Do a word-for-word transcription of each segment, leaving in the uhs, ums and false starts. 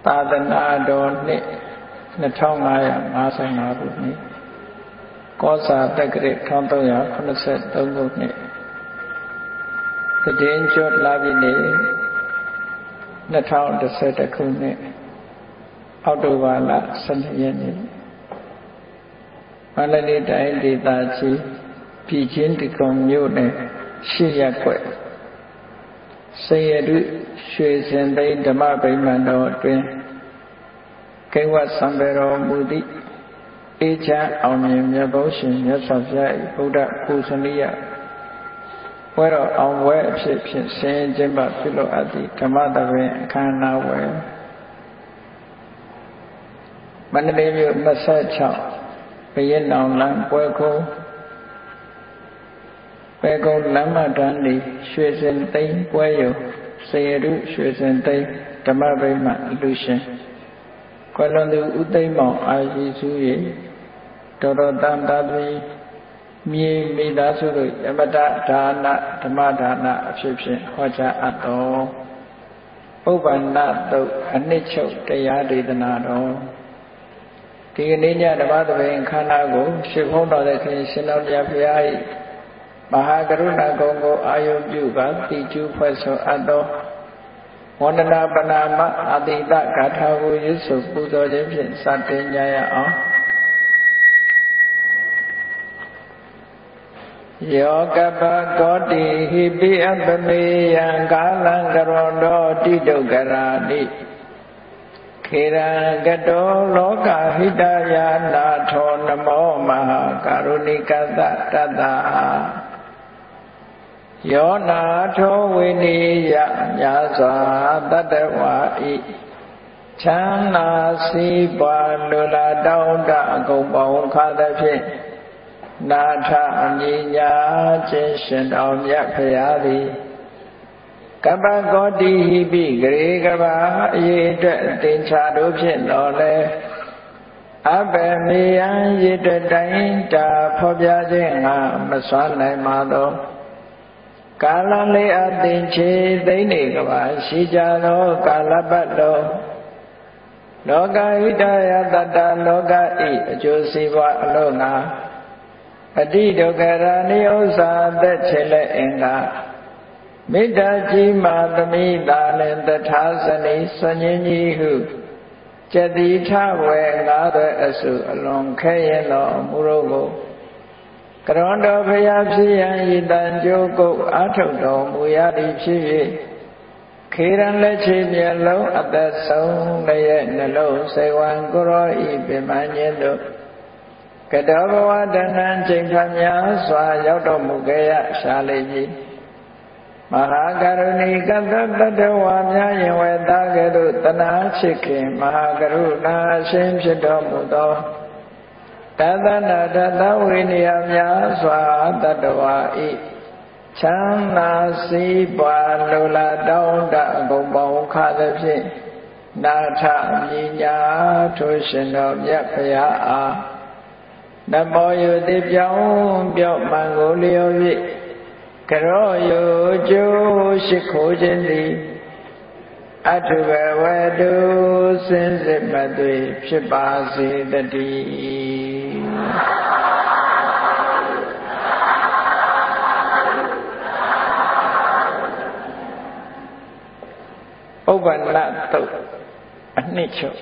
သာသနာတော်နှစ်နှစ်ထောင်ငါးရာငါးဆယ်ငါခုနှစ်ကောဇာတက္ကရာတစ်ထောင်သုံးရာခုနှစ်ဆယ်သုံးခုနှစ်သတ္တင်ကျွတ်လာပြီနေ့နှစ်ထောင်တစ်ဆယ်တစ်ခုနှစ်အောက်တိုဘာလဆယ်နှစ်ရက်နေ့မန္တလေးတိုင်းဒေသကြီးပြည်ချင်းတကုံမြို့နယ်ရှစ်ရပ်ကွက်စေရတုရွှေစင်သိန်းဓမ္မဗိမာန်တော်အတွင်းကိဝတ်စံပေတော်မူသည့်အေးချမ်းအောင်မြင်မြတ်ဘုရားရှင်မြတ်စွာဘုရား၏ဗုဒ္ဓပူဇနိယဝဲတော်အောင်ဝဲအဖြစ်ဖြင့်ဆင်းရဲခြင်းပါပြုလို့အပ်သည့်ဓမ္မသဘင်အခမ်းအနားဝဲမန္တလေးမြို့၂၆ဘုရင်နောင်လမ်းပွဲကုန်းပဲကုန်းလမ်းမတန်းနေရွှေစင်သိန်းပွဲရုံစေရတုရွှေစင်သိန်းဓမ္မဗိမာန်အလူရှင်ကွယ်လွန်သူဦးသိန်းမောင်အာရှိစု၏တော်တော်တန်တာပြီးမြေမိသားစုတို့ယမတဒါနဓမ္မဒါနအဖြစ်ဖြင့်ဟောကြားအပ်တော်ပုဗ္ဗန္နတုတ်အနှစ်ချုပ်တရားဒေသနာတော်ဒီကနေ့ညဓမ္မသဘင်ခန္ဓာကိုရှစ်ဖုံးတော်တဲ့ခင်ရှင်တော်မြတ်ဘုရား၏မဟာကရုဏာကုံကိုအာယုပြုပါတိကျူဖွဲ့ဆိုအပ်တော်ဝန္ဒနာပနာမအတိတဂါထာကိုရွတ်ဆိုပူဇော်ခြင်းဖြင့်စတင်ကြရအောင်ယောကပကောတိဟိပိအပမေယံကာလံကရောတောတိတုကရာတိခေရံကတောလောကဟိတယာနာထောနမောမဟာကာရုဏိကတတတ္တယောနာထောဝိနိယညာစွာတတ္တဝါဤချမ်းသာစီးပွားလူလာတောင်းတအကုန်ပေါင်းခါသဖြင့်နာထအမြညာခြင်းရှင်တော်မြတ်ဖရာသည်ကပ္ပကောတိဟိပိဂရေကဘာအရေးအတွက်တင်ချာတို့ဖြင့်တော်လဲအဘယ်မေယံရည်တတိုင်းတာဖော်ပြခြင်းငါမစွမ်းနိုင်ပါသောကာလလေးအသင်ချေသိနေကဘာရှိကြသောကာလပတ်တော်လောကဟိတယတတ္တလောကဤအကျိုးစီးပွားအလို့ငါအတိဒုက္ခရာနိဥ္စာသက်ချေလက်အင်္ဂါမေတ္တာကြီးမာသမိတာလည်းတထာဇနိဆွညင်းကြီးဟုကျတိထဝေငါးသွဲအစုအလွန်ခဲရင်တော်မူရောကိုကရွန်တော်ဖရာဖြစ်ရန်ဤတန်ကြိုးကုတ်အာထုတ်တော်မူရသည်ဖြစ်၍ခေရန်လက်ချေမျက်လုံးအသက်ဆုံးရဲ့နှလုံးစေဝံကိုရောဤပင်မညင်းတို့ကတောဘဝတဏ္ဍချိန်ခါများစွာရောက်တော်မူခဲ့ရရှာလေကြီးမဟာကရုဏီကတ္တတတ္တဝါများယင်ဝေသားကဲ့သို့တနာချစ်ခင်မဟာကရုဏာအရှင်ဖြစ်တော်မူသောတသနာတသဝိနည်းများစွာတတ္တဝါဤချမ်းသာစီးပွားလိုလားတောင်းတအကုန်ပေါင်းခါသဖြင့်နာထမြညာထိုရှင်တော်မြတ်ဖရာအားနမောယုတိပြောင်းပြော့မှန်ကိုလျော်၍ကရောယုကျိုးရှိခိုးခြင်းသည်အထုဘဝတုစင်စစ်မသွေဖြစ်ပါစေတည်းဥပ္ပန္နတုတ်အနှစ်ချုပ်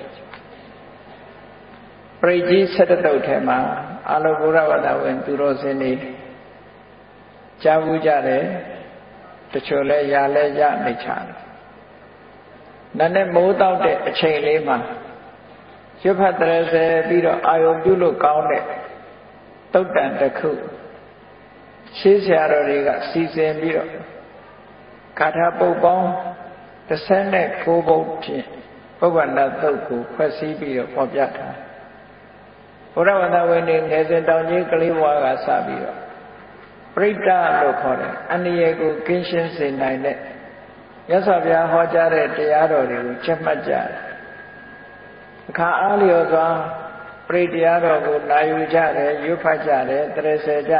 ပရိကြီး၁၁တုတ်ထဲမှာအာလောဘုရဝတ္တဝင်သူတော်စင်တွေကြားဘူးကြတယ်တချို့လဲရလဲရနေချတယ်နတ်နဲ့မိုးတောက်တဲ့အချိန်လေးမှာရွတ်ဖတ်တရဆဲပြီးတော့အာယုံပြုလို့ကောင်းတဲ့တုတ်တန်တစ်ခုရှေးဆရာတော်တွေကစီစဉ်ပြီးတော့ဂါထာပုတ်ပေါင်းတစ်ဆယ်နဲ့ကိုးပုဒ်ဖြင့်ပုဗ္ဗန္နတုတ်ကိုဖွဲ့စည်းပြီးတော့ပေါ်ပြထားဘုရားဝတ္တဝင်နေငယ်စဉ်တောင်ကြီးကလေးဘွားကစပြီးတော့ပရိတ္တလို့ခေါ်တယ်အန္တရာယ်ကိုကင်းရှင်းစေနိုင်တဲ့မြတ်စွာဘုရားဟောကြားတဲ့တရားတော်တွေကိုချက်မှတ်ကြတယ်အခါအားလျော်စွာပရိတရားတော်ကိုနာယူကြတယ်ရွတ်ဖတ်ကြတယ်တရစေကြ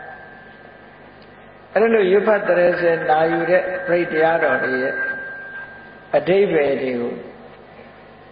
အဲ့လိုရွတ်ဖတ်တရစေနာယူတဲ့ပရိတရားတော်တွေရဲ့အဓိပ္ပာယ်တွေကို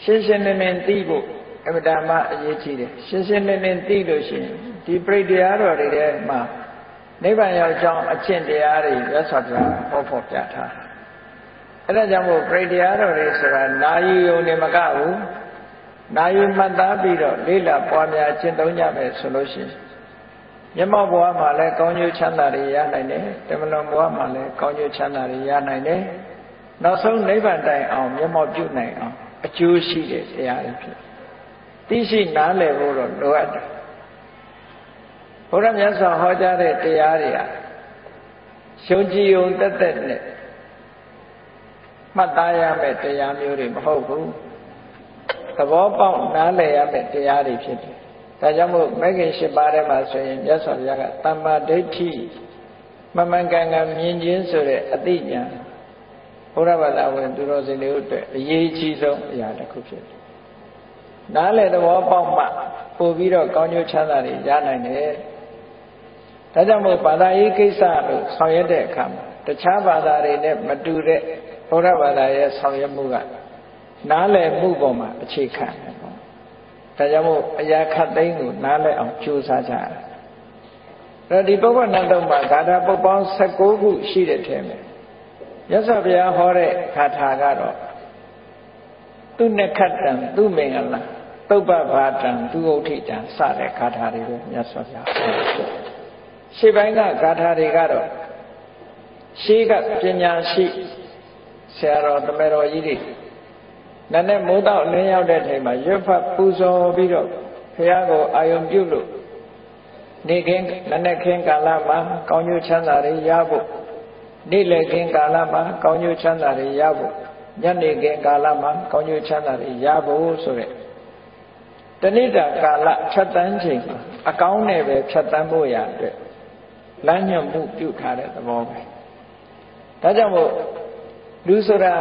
ရှင်းရှင်းလင်းလင်းသိဖို့အမှန်တမ်းအရေးကြီးတယ်ရှင်းရှင်းလင်းလင်းသိလို့ရှိရင်ဒီပြိတ္တရားတော်တွေထဲမှာနိဗ္ဗာန်ရောက်ကြောင်းအကျင့်တရားတွေရသော်ပြဟောဖို့ပြထားအဲ့ဒါကြောင့်မို့ပြိတ္တရားတော်တွေဆိုတာနာယူယုံနေမကဘူးနာယူမှတ်သားပြီးတော့လေးလာပွားများကျင့်သုံးကြမယ်ဆိုလို့ရှိရင်မျက်မှောက်ဘဝမှာလည်းကောင်းကျိုးချမ်းသာတွေရနိုင်တယ်တမလွန်ဘဝမှာလည်းကောင်းကျိုးချမ်းသာတွေရနိုင်တယ်နောက်ဆုံးနိဗ္ဗာန်တိုင်အောင်မျက်မှောက်ပြုနိုင်အောင်အကျိုးရှိတဲ့တရားတွေဖြစ်သိရှိနားလည်ဖို့တော့လိုအပ်တယ်ဘုရားမြတ်စွာဟောကြားတဲ့တရားတွေဟာရှုံးကြည်ုံတက်တက်နဲ့မှတ်သားရမယ့်တရားမျိုးတွေမဟုတ်ဘူးသဘောပေါက်နားလည်ရမယ့်တရားတွေဖြစ်တယ်ဒါကြောင့်မို့မဂ္ဂင်၈ပါးထဲမှာဆိုရင်မြတ်စွာဘုရားကသမ္မာဒိဋ္ဌိမမှန်ကန်ကန်မြင်ခြင်းဆိုတဲ့အသိဉာဏ်ဘုရားဘာသာဝင်သူတော်စင်တွေအတွက်အရေးကြီးဆုံးအရာတစ်ခုဖြစ်တယ်နားလည်သဘောပေါက်မှပို့ပြီးတော့ကောင်းကျိုးချမ်းသာတွေရနိုင်တယ်ဒါကြောင့်မို့ဘာသာရေးကိစ္စလို့ဆောင်ရွက်တဲ့အခါမှာတခြားဘာသာတွေနဲ့မတူတဲ့ဘုရားဘာသာရဲ့ဆောင်ရွက်မှုကနားလည်မှုပေါ်မှာအခြေခံတယ်ပေါ့ဒါကြောင့်မို့အရာခတ်သိမ်းကိုနားလည်အောင်ကြိုးစားကြရတယ်အဲ့ဒီပုဗ္ဗနတ်တော်မှာဂါထာပုဒ်ပေါင်း၁၉ခုရှိတဲ့ထဲမှာမြတ်စွာဘုရားဟောတဲ့ဂါထာကတော့သူနခတ္တံသူမင်္ဂလာသုပ္ပဘာတံသူဥဋ္ဌိတံစတဲ့ဂါထာတွေပဲမြတ်စွာဘုရားဟောတယ်ရှေ့ပိုင်းကဂါထာတွေကတော့ရှေးကပညာရှိဆရာတော်တမေတော်ကြီးတွေနတ်နဲ့မိုးတော့လင်းရောက်တဲ့အချိန်မှာရွတ်ဖတ်ပူဇော်ပြီးတော့ဘုရားကိုအာယုံပြုလို့နေခင်းနတ်နဲ့ခင်းကာလမှာကောင်းကျိုးချမ်းသာတွေရဖို့နေ့လည်ခင်းကာလမှာကောင်းကျိုးချမ်းသာတွေရဖို့ညနေခင်းကာလမှာကောင်းကျိုးချမ်းသာတွေရဖို့ဆိုတဲ့တဏိတာကာလဖြတ်တန်းချိန်မှာအကောင်းနဲ့ပဲဖြတ်တန်းဖို့ရအတွက်လမ်းညွှန်မှုပြုထားတဲ့သဘောပဲဒါကြောင့်မို့လူဆိုတာ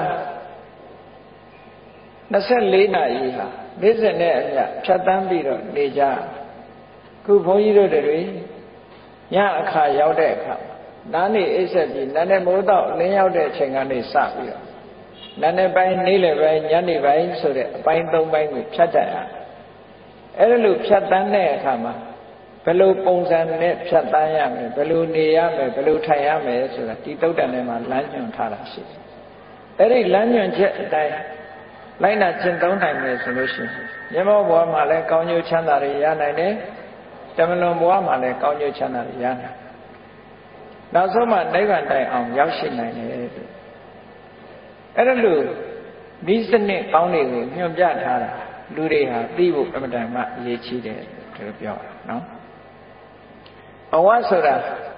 ၂၄နာရီဟာနေ့စဉ်နဲ့အမျှဖြတ်တန်းပြီးတော့နေကြခုဘုန်းကြီးတို့တွေညအခါရောက်တဲ့အခါနားနေအိပ်ဆက်ပြီးနာနဲ့မိုးတော့လင်းရောက်တဲ့အချိန်ကနေစပြီးတော့နာနဲ့ပိုင်းနေ့လယ်ပိုင်းညနေပိုင်းဆိုတဲ့အပိုင်း၃ပိုင်းကိုဖြတ်တတ်ရအဲ့ဒါလို့ဖြတ်တန်းတဲ့အခါမှာဘယ်လိုပုံစံနဲ့ဖြတ်တန်းရမယ်ဘယ်လိုနေရမယ်ဘယ်လိုထိုင်ရမယ်ဆိုတာဒီတုတ်တန်ထဲမှာလမ်းညွှန်ထားတာရှိတယ်အဲ့ဒီလမ်းညွှန်ချက်အတိုင်းလိုက်နာကျင့်သုံးနိုင်မယ်ဆိုလို့ရှိရင်မျက်မှောက်ဘဝမှာလည်းကောင်းကျိုးချမ်းသာတွေရနိုင်တယ်တမလွန်ဘဝမှာလည်းကောင်းကျိုးချမ်းသာတွေရနိုင်နောက်ဆုံးမှနိဗ္ဗာန်တိုင်အောင်ရောက်ရှိနိုင်တယ်အဲ့ဒါလို့ဒီစနစ်ကောင်းတွေကိုညွှန်ပြထားတာလူတွေဟာသိဖို့အမှန်တမ်းမှအရေးကြီးတယ်လို့ပြောတာနော်ဘဝဆိုတာ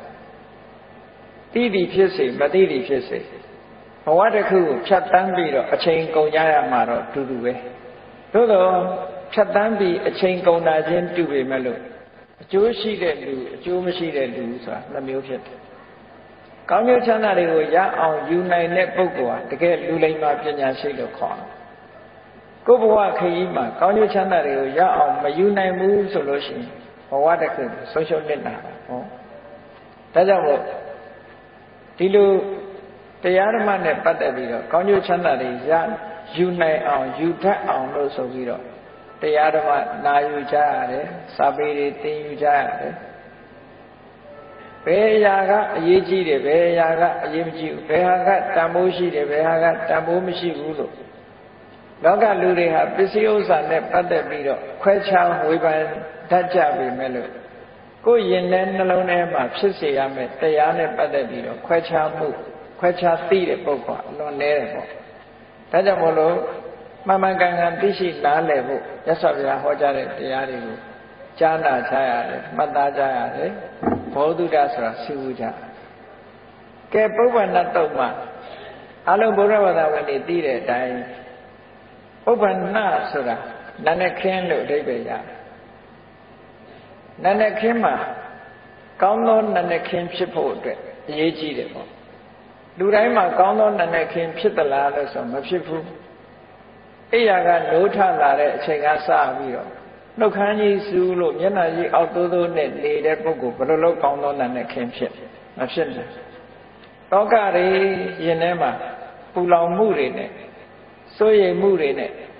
သိသည်ဖြစ်စေမသိသည်ဖြစ်စေဘဝတစ်ခုကိုဖြတ်တန်းပြီးတော့အချိန်ကုန်ကြရမှာတော့တူတူပဲသို့တော့ဖြတ်တန်းပြီးအချိန်ကုန်တာချင်းတူပေမဲ့လို့အကျိုးရှိတဲ့လူအကျိုးမရှိတဲ့လူဆိုတာနှမျိုးဖြစ်တယ်ကောင်းကျိုးချမ်းသာတွေကိုရအောင်ယူနိုင်တဲ့ပုဂ္ဂိုလ်ဟာတကယ်လူလိမ္မာပညာရှိလို့ခေါ်တယ်ကိုယ်ဘဝခရီးမှာကောင်းကျိုးချမ်းသာတွေကိုရအောင်မယူနိုင်ဘူးဆိုလို့ရှိရင်ဘဝတစ်ခုဆုံးရှုံးနေတာဟောဒါကြောင့်မို့ဒီလိုတရားဓမ္မနဲ့ပတ်သက်ပြီးတော့ကောင်းကျိုးချမ်းသာတွေရယူနိုင်အောင်ယူတတ်အောင်လို့ဆိုပြီးတော့တရားဓမ္မနာယူကြရတယ်စာပေတွေသင်ယူကြရတယ်ဘယ်အရာကအရေးကြီးတယ်ဘယ်အရာကအရေးမကြီးဘူးဘယ်ဟာကတန်ဖိုးရှိတယ်ဘယ်ဟာကတန်ဖိုးမရှိဘူးလို့လောကလူတွေဟာပစ္စည်းဥစ္စာနဲ့ပတ်သက်ပြီးတော့ခွဲခြားဝေဖန်တတ်ကြပြီမဲ့လို့ကိုယ်ရင်ထဲနှလုံးထဲမှာဖြစ်စေရမယ့်တရားနဲ့ပတ်သက်ပြီးတော့ခွဲခြားမှုခွဲခြားသိတဲ့ပုဂ္ဂိုလ်အလွန်နည်းတယ်ပေါ့ဒါကြောင့်မို့လို့မှန်မှန်ကန်ကန်သိရှိနားလည်ဖို့မြတ်စွာဘုရားဟောကြားတဲ့တရားတွေကိုကြားနာကြရတယ်မှတ်သားကြရတယ်ဘောဓုတဆိုတာသိဝကြကဲပုဗ္ဗနတ်တုတ်မှာအလုံးဘုရားဘာသာဝင်တွေသိတဲ့အတိုင်းပုဗ္ဗနဆိုတာနာနဲ့ခင်းလို့အဓိပ္ပာယ်ရတယ်နာနဲ့ခင်းမှာကောင်းသောနာနဲ့ခင်းဖြစ်ဖို့အတွက်အရေးကြီးတယ်ပေါ့လူတိုင်းမှာကောင်းသောနာနဲ့ခင်းဖြစ်သလားလို့ဆိုမဖြစ်ဘူးအိယာကနိုးထလာတဲ့အချိန်ကစပြီးတော့နှုတ်ခမ်းကြီးစူးလို့မျက်နှာကြီးအောက်သိုးသိုးနဲ့နေတဲ့ပုဂ္ဂိုလ်ဘယ်လိုလုပ်ကောင်းသောနာနဲ့ခင်းဖြစ်မဖြစ်နိုင်တောကတွေရင်ထဲမှာပူလောင်မှုတွေနဲ့စိုးရိမ်မှုတွေနဲ့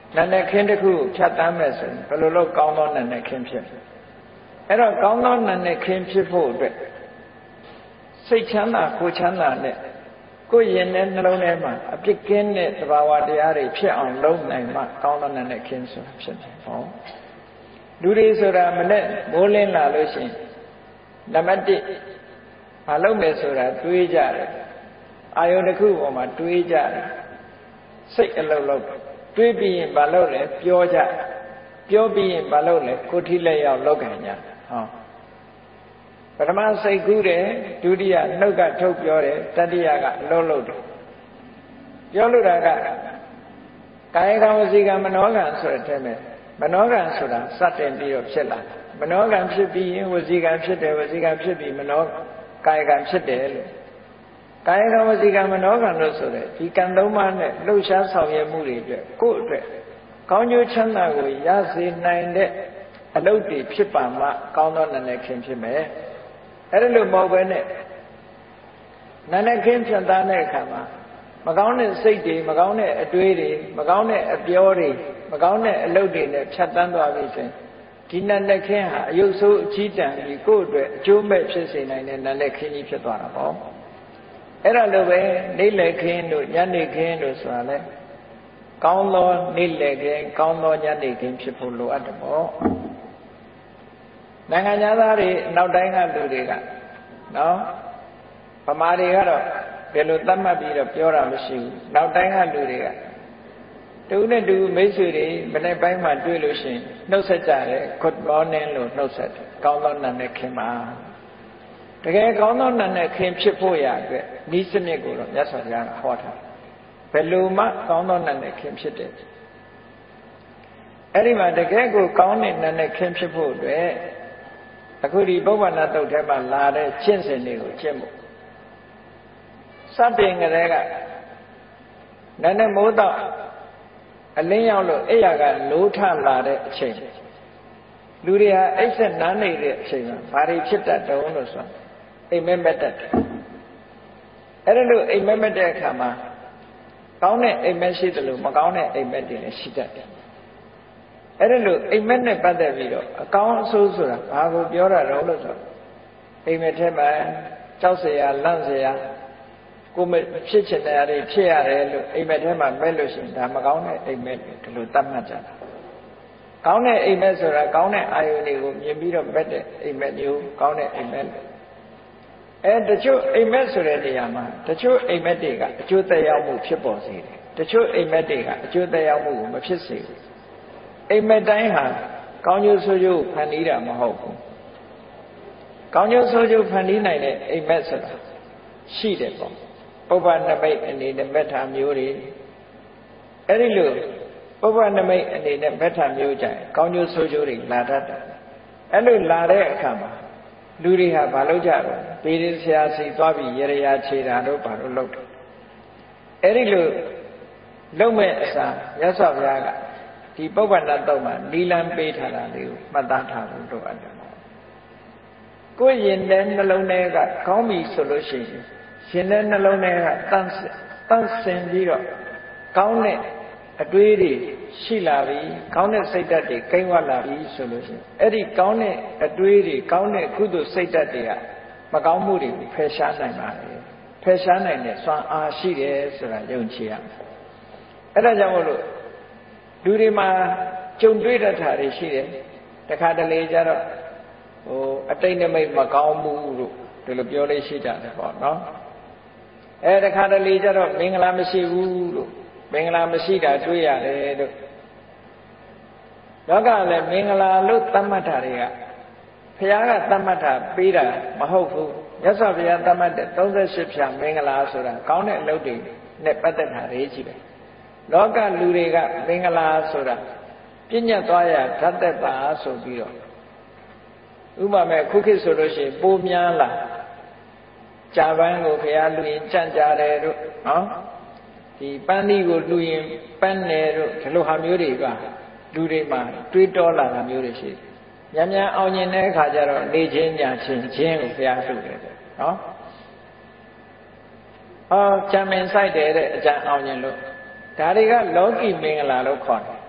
နာနဲ့ခင်းတစ်ခုဖြတ်တမ်းမဲ့ဆိုရင်ဘယ်လိုလုပ်ကောင်းသောနာနဲ့ခင်းဖြစ်အဲ့တော့ကောင်းသောနာနဲ့ခင်းဖြစ်ဖို့အတွက်စိတ်ချမ်းသာကိုယ်ချမ်းသာနဲ့ကိုယ်ရင်နဲ့နှလုံးထဲမှာအပြစ်ကင်းတဲ့သဘာဝတရားတွေဖြစ်အောင်လုပ်နိုင်မှကောင်းသောနာနဲ့ခင်းဆိုတာဖြစ်တယ်ဟောလူတွေဆိုတာမနဲ့မိုးလင်းလာလို့ရှိရင်နံပါတ်တစ်မလုပ်မယ်ဆိုတာတွေးကြတယ်အာယုန်တစ်ခုပေါ်မှာတွေးကြတယ်စိတ်အလုံးလုံးတွေးပြီးရင်မလုပ်လဲပြောကြပြောပြီးရင်မလုပ်လဲကိုယ်ထိလက်ရောက်လောက်ခံကြဟောပထမစိတ်ကူးတယ်ဒုတိယနှုတ်ကထုတ်ပြောတယ်တတိယကအလုံးလုံးတယ်ပြောလို့တာကကာယကံဝစီကံမနောကံဆိုတဲ့အထဲမှာမနောကံဆိုတာစတင်ပြီးတော့ဖြစ်လာမနောကံဖြစ်ပြီးရင်ဝစီကံဖြစ်တယ်ဝစီကံဖြစ်ပြီးမနောကာယကံဖြစ်တယ်လို့ကာယကံဝစီကံမနောကံလို့ဆိုတဲ့ဒီကံသုံးပါးနဲ့လှုပ်ရှားဆောင်ရွက်မှုတွေအတွက်ကိုယ့်အတွက်ကောင်းကျိုးချမ်းသာကိုရစေနိုင်တဲ့အလုပ်တွေဖြစ်ပါမှကောင်းသောနာနဲ့ခင်ဖြစ်မယ်အဲ့ဒါလို့မဟုတ်ပဲနဲ့နာနဲ့ခင်ဖြတ်သားတဲ့အခါမှာမကောင်းတဲ့စိတ်တွေမကောင်းတဲ့အတွေးတွေမကောင်းတဲ့အပြောတွေမကောင်းတဲ့အလုပ်တွေနဲ့ဖြတ်တန်းသွားပြီဆိုရင်ဒီနာနဲ့ခင်ဟာအယုတ်ဆိုးအကြီးတန်းပြီးကိုယ့်အတွက်အကျိုးမဲ့ဖြစ်စေနိုင်တဲ့နာနဲ့ခင်ကြီးဖြစ်သွားတာပေါ့အဲ့ဒါလိုပဲနေ့လည်ခင်းတို့ညနေခင်းတို့ဆိုတာလဲကောင်းသောနေ့လည်ခင်းကောင်းသောညနေခင်းဖြစ်ဖို့လိုအပ်တယ်ပေါ့နိုင်ငံသားတွေနောက်တိုင်းကလူတွေကနော်ဗမာတွေကတော့ဘယ်လိုသတ်မှတ်ပြီးတော့ပြောတာမရှိဘူးနောက်တိုင်းကလူတွေကတူနဲ့တူမိတ်ဆွေတွေမနေ့ပိုင်းမှတွေ့လို့ရှိရင်နှုတ်ဆက်ကြတယ် good morning လို့နှုတ်ဆက်တယ်ကောင်းသောနာနဲ့ခင်းပါတကယ်ကောင်းသောနာနဲ့ခင်ဖြစ်ဖို့ရအတွက်ဤစနစ်ကိုတော့မြတ်စွာဘုရားကဟောထားဘယ်လိုမှကောင်းသောနာနဲ့ခင်ဖြစ်တယ်အဲ့ဒီမှာတကယ်ကိုကောင်းတဲ့နာနဲ့ခင်ဖြစ်ဖို့အတွက်အခုဒီပုဗ္ဗန္နတုတ်ထဲမှာလာတဲ့ကျင့်စဉ်တွေကိုကျင့်ဖို့စတင်ကြတဲ့ကနာနဲ့မိုးတော့အလင်းရောက်လို့အိယာကလိုးထလာတဲ့အချိန်လူတွေဟာအိပ်ဆက်နားနေတဲ့အချိန်မှာဘာတွေဖြစ်တတ်တုံးလို့ဆိုအိမ်မက်မက်တတ်တယ်အဲ့ဒါလို့အိမ်မက်မက်တဲ့အခါမှာကောင်းတဲ့အိမ်မက်ရှိတယ်လို့မကောင်းတဲ့အိမ်မက်တွေလည်းရှိတတ်တယ်အဲ့ဒါလို့အိမ်မက်နဲ့ပတ်သက်ပြီးတော့အကောင်းအဆိုးဆိုတာဘာကိုပြောတာတော့လို့ဆိုအိမ်မက်ထဲမှာကြောက်เสียလန့်เสียကိုမဖြစ်ချင်တဲ့အရာတွေဖြစ်ရတယ်လို့အိမ်မက်ထဲမှာမဲ့လို့ရှိရင်ဒါမကောင်းတဲ့အိမ်မက်တွေဒီလိုသတ်မှတ်ကြတာကောင်းတဲ့အိမ်မက်ဆိုတာကောင်းတဲ့အာယုန်တွေကိုမြင်ပြီးတော့မဲ့တဲ့အိမ်မက်မျိုးကောင်းတဲ့အိမ်မက်အဲတချို့အိမ်မက်ဆိုတဲ့နေရာမှာတချို့အိမ်မက်တွေကအကျိုးသက်ရောက်မှုဖြစ်ပေါ်စေတယ်တချို့အိမ်မက်တွေကအကျိုးသက်ရောက်မှုကိုမဖြစ်စေဘူးအိမ်မက်တိုင်းဟာကောင်းကျိုးဆိုးကျိုးဖန်တီးတာမဟုတ်ဘူးကောင်းကျိုးဆိုးကျိုးဖန်တီးနိုင်တဲ့အိမ်မက်ဆိုတာရှိတယ်ပေါ့ပုဗ္ဗနမိတ်အနေနဲ့မက်ထာမျိုးတွေအဲ့ဒီလိုပုဗ္ဗနမိတ်အနေနဲ့မက်ထာမျိုးကြရင်ကောင်းကျိုးဆိုးကျိုးတွေလာတတ်တယ်အဲ့လိုလာတဲ့အခါမှာလူတွေဟာဘာလုပ်ကြတော့ပေရဆရာစီသွားပြီးရရခြေတာတို့ဘာလို့လုပ်တယ်အဲ့ဒီလိုလုပ်မဲ့အစားရသော်ဘုရားကဒီပုဗ္ဗန္နတုတ်မှာနီလံပေးထားတာလေးကိုမှတ်သားထားဖို့လိုအပ်တယ်ကိုယ်ရင်တဲ့နှလုံးထဲကကောင်းပြီဆိုလို့ရှိရင်ရှင်တဲ့နှလုံးထဲကတန့်တန့်စင်ပြီးတော့ကောင်းတဲ့အတွေးတွေရှိလာပြီကောင်းတဲ့စိတ်ဓာတ်တွေကိန်းဝလာပြီဆိုလို့ရှိရင်အဲ့ဒီကောင်းတဲ့အတွေးတွေကောင်းတဲ့ကုသိုလ်စိတ်ဓာတ်တွေကမကောင်းမှုတွေကိုဖယ်ရှားနိုင်ပါတယ်ဖယ်ရှားနိုင်တဲ့စွမ်းအားရှိတယ်ဆိုတာယုံကြည်ရမယ်အဲ့ဒါကြောင့်မို့လို့လူတွေမှာကြုံတွေ့တတ်တာတွေရှိတယ်တခါတလေကျတော့ဟိုအတိတ်နမိတ်မကောင်းဘူးလို့ဒီလိုပြောလေးရှိကြတယ်ပေါ့နော်အဲတခါတလေကျတော့မင်္ဂလာမရှိဘူးလို့မင်္ဂလာမရှိတာတွေ့ရတယ်လို့လောကလည်းမင်္ဂလာလို့သတ်မှတ်တာတွေကဘုရားကသတ်မှတ်တာပေးတာမဟုတ်ဘူးမြတ်စွာဘုရားသတ်မှတ်တဲ့သုံးရှစ်ဖြာမင်္ဂလာဆိုတာကောင်းတဲ့အလုပ်တွေနဲ့ပတ်သက်တာတွေကြီးပဲလောကလူတွေကမင်္ဂလာဆိုတာပြည့်ညတ်သွားရဓာတ်သက်တာဆိုပြီးတော့ဥပမာခုခေတ်ဆိုလို့ရှိရင်ပိုးများလာကြာပန်းကိုဘုရားလူရင်ကြံ့ကြတယ်တို့နော်ဒီပန်းသီးကိုလူရင်ပန်းတယ်တို့ဒီလိုဟာမျိုးတွေကလူတွေမှာတွေးတောလာတာမျိုးတွေရှိတယ်ညံ့ညံ့အောင်ကျင်တဲ့အခါကျတော့နေချင်းညာချင်းချင်းကိုဘုရားထုတ်တယ်နော်အော်ကြံမင်ဆိုင်တယ်တဲ့အကြံအောင်ကျင်လို့ဒါတွေကလောကီမင်္ဂလာလို့ခေါ်တယ်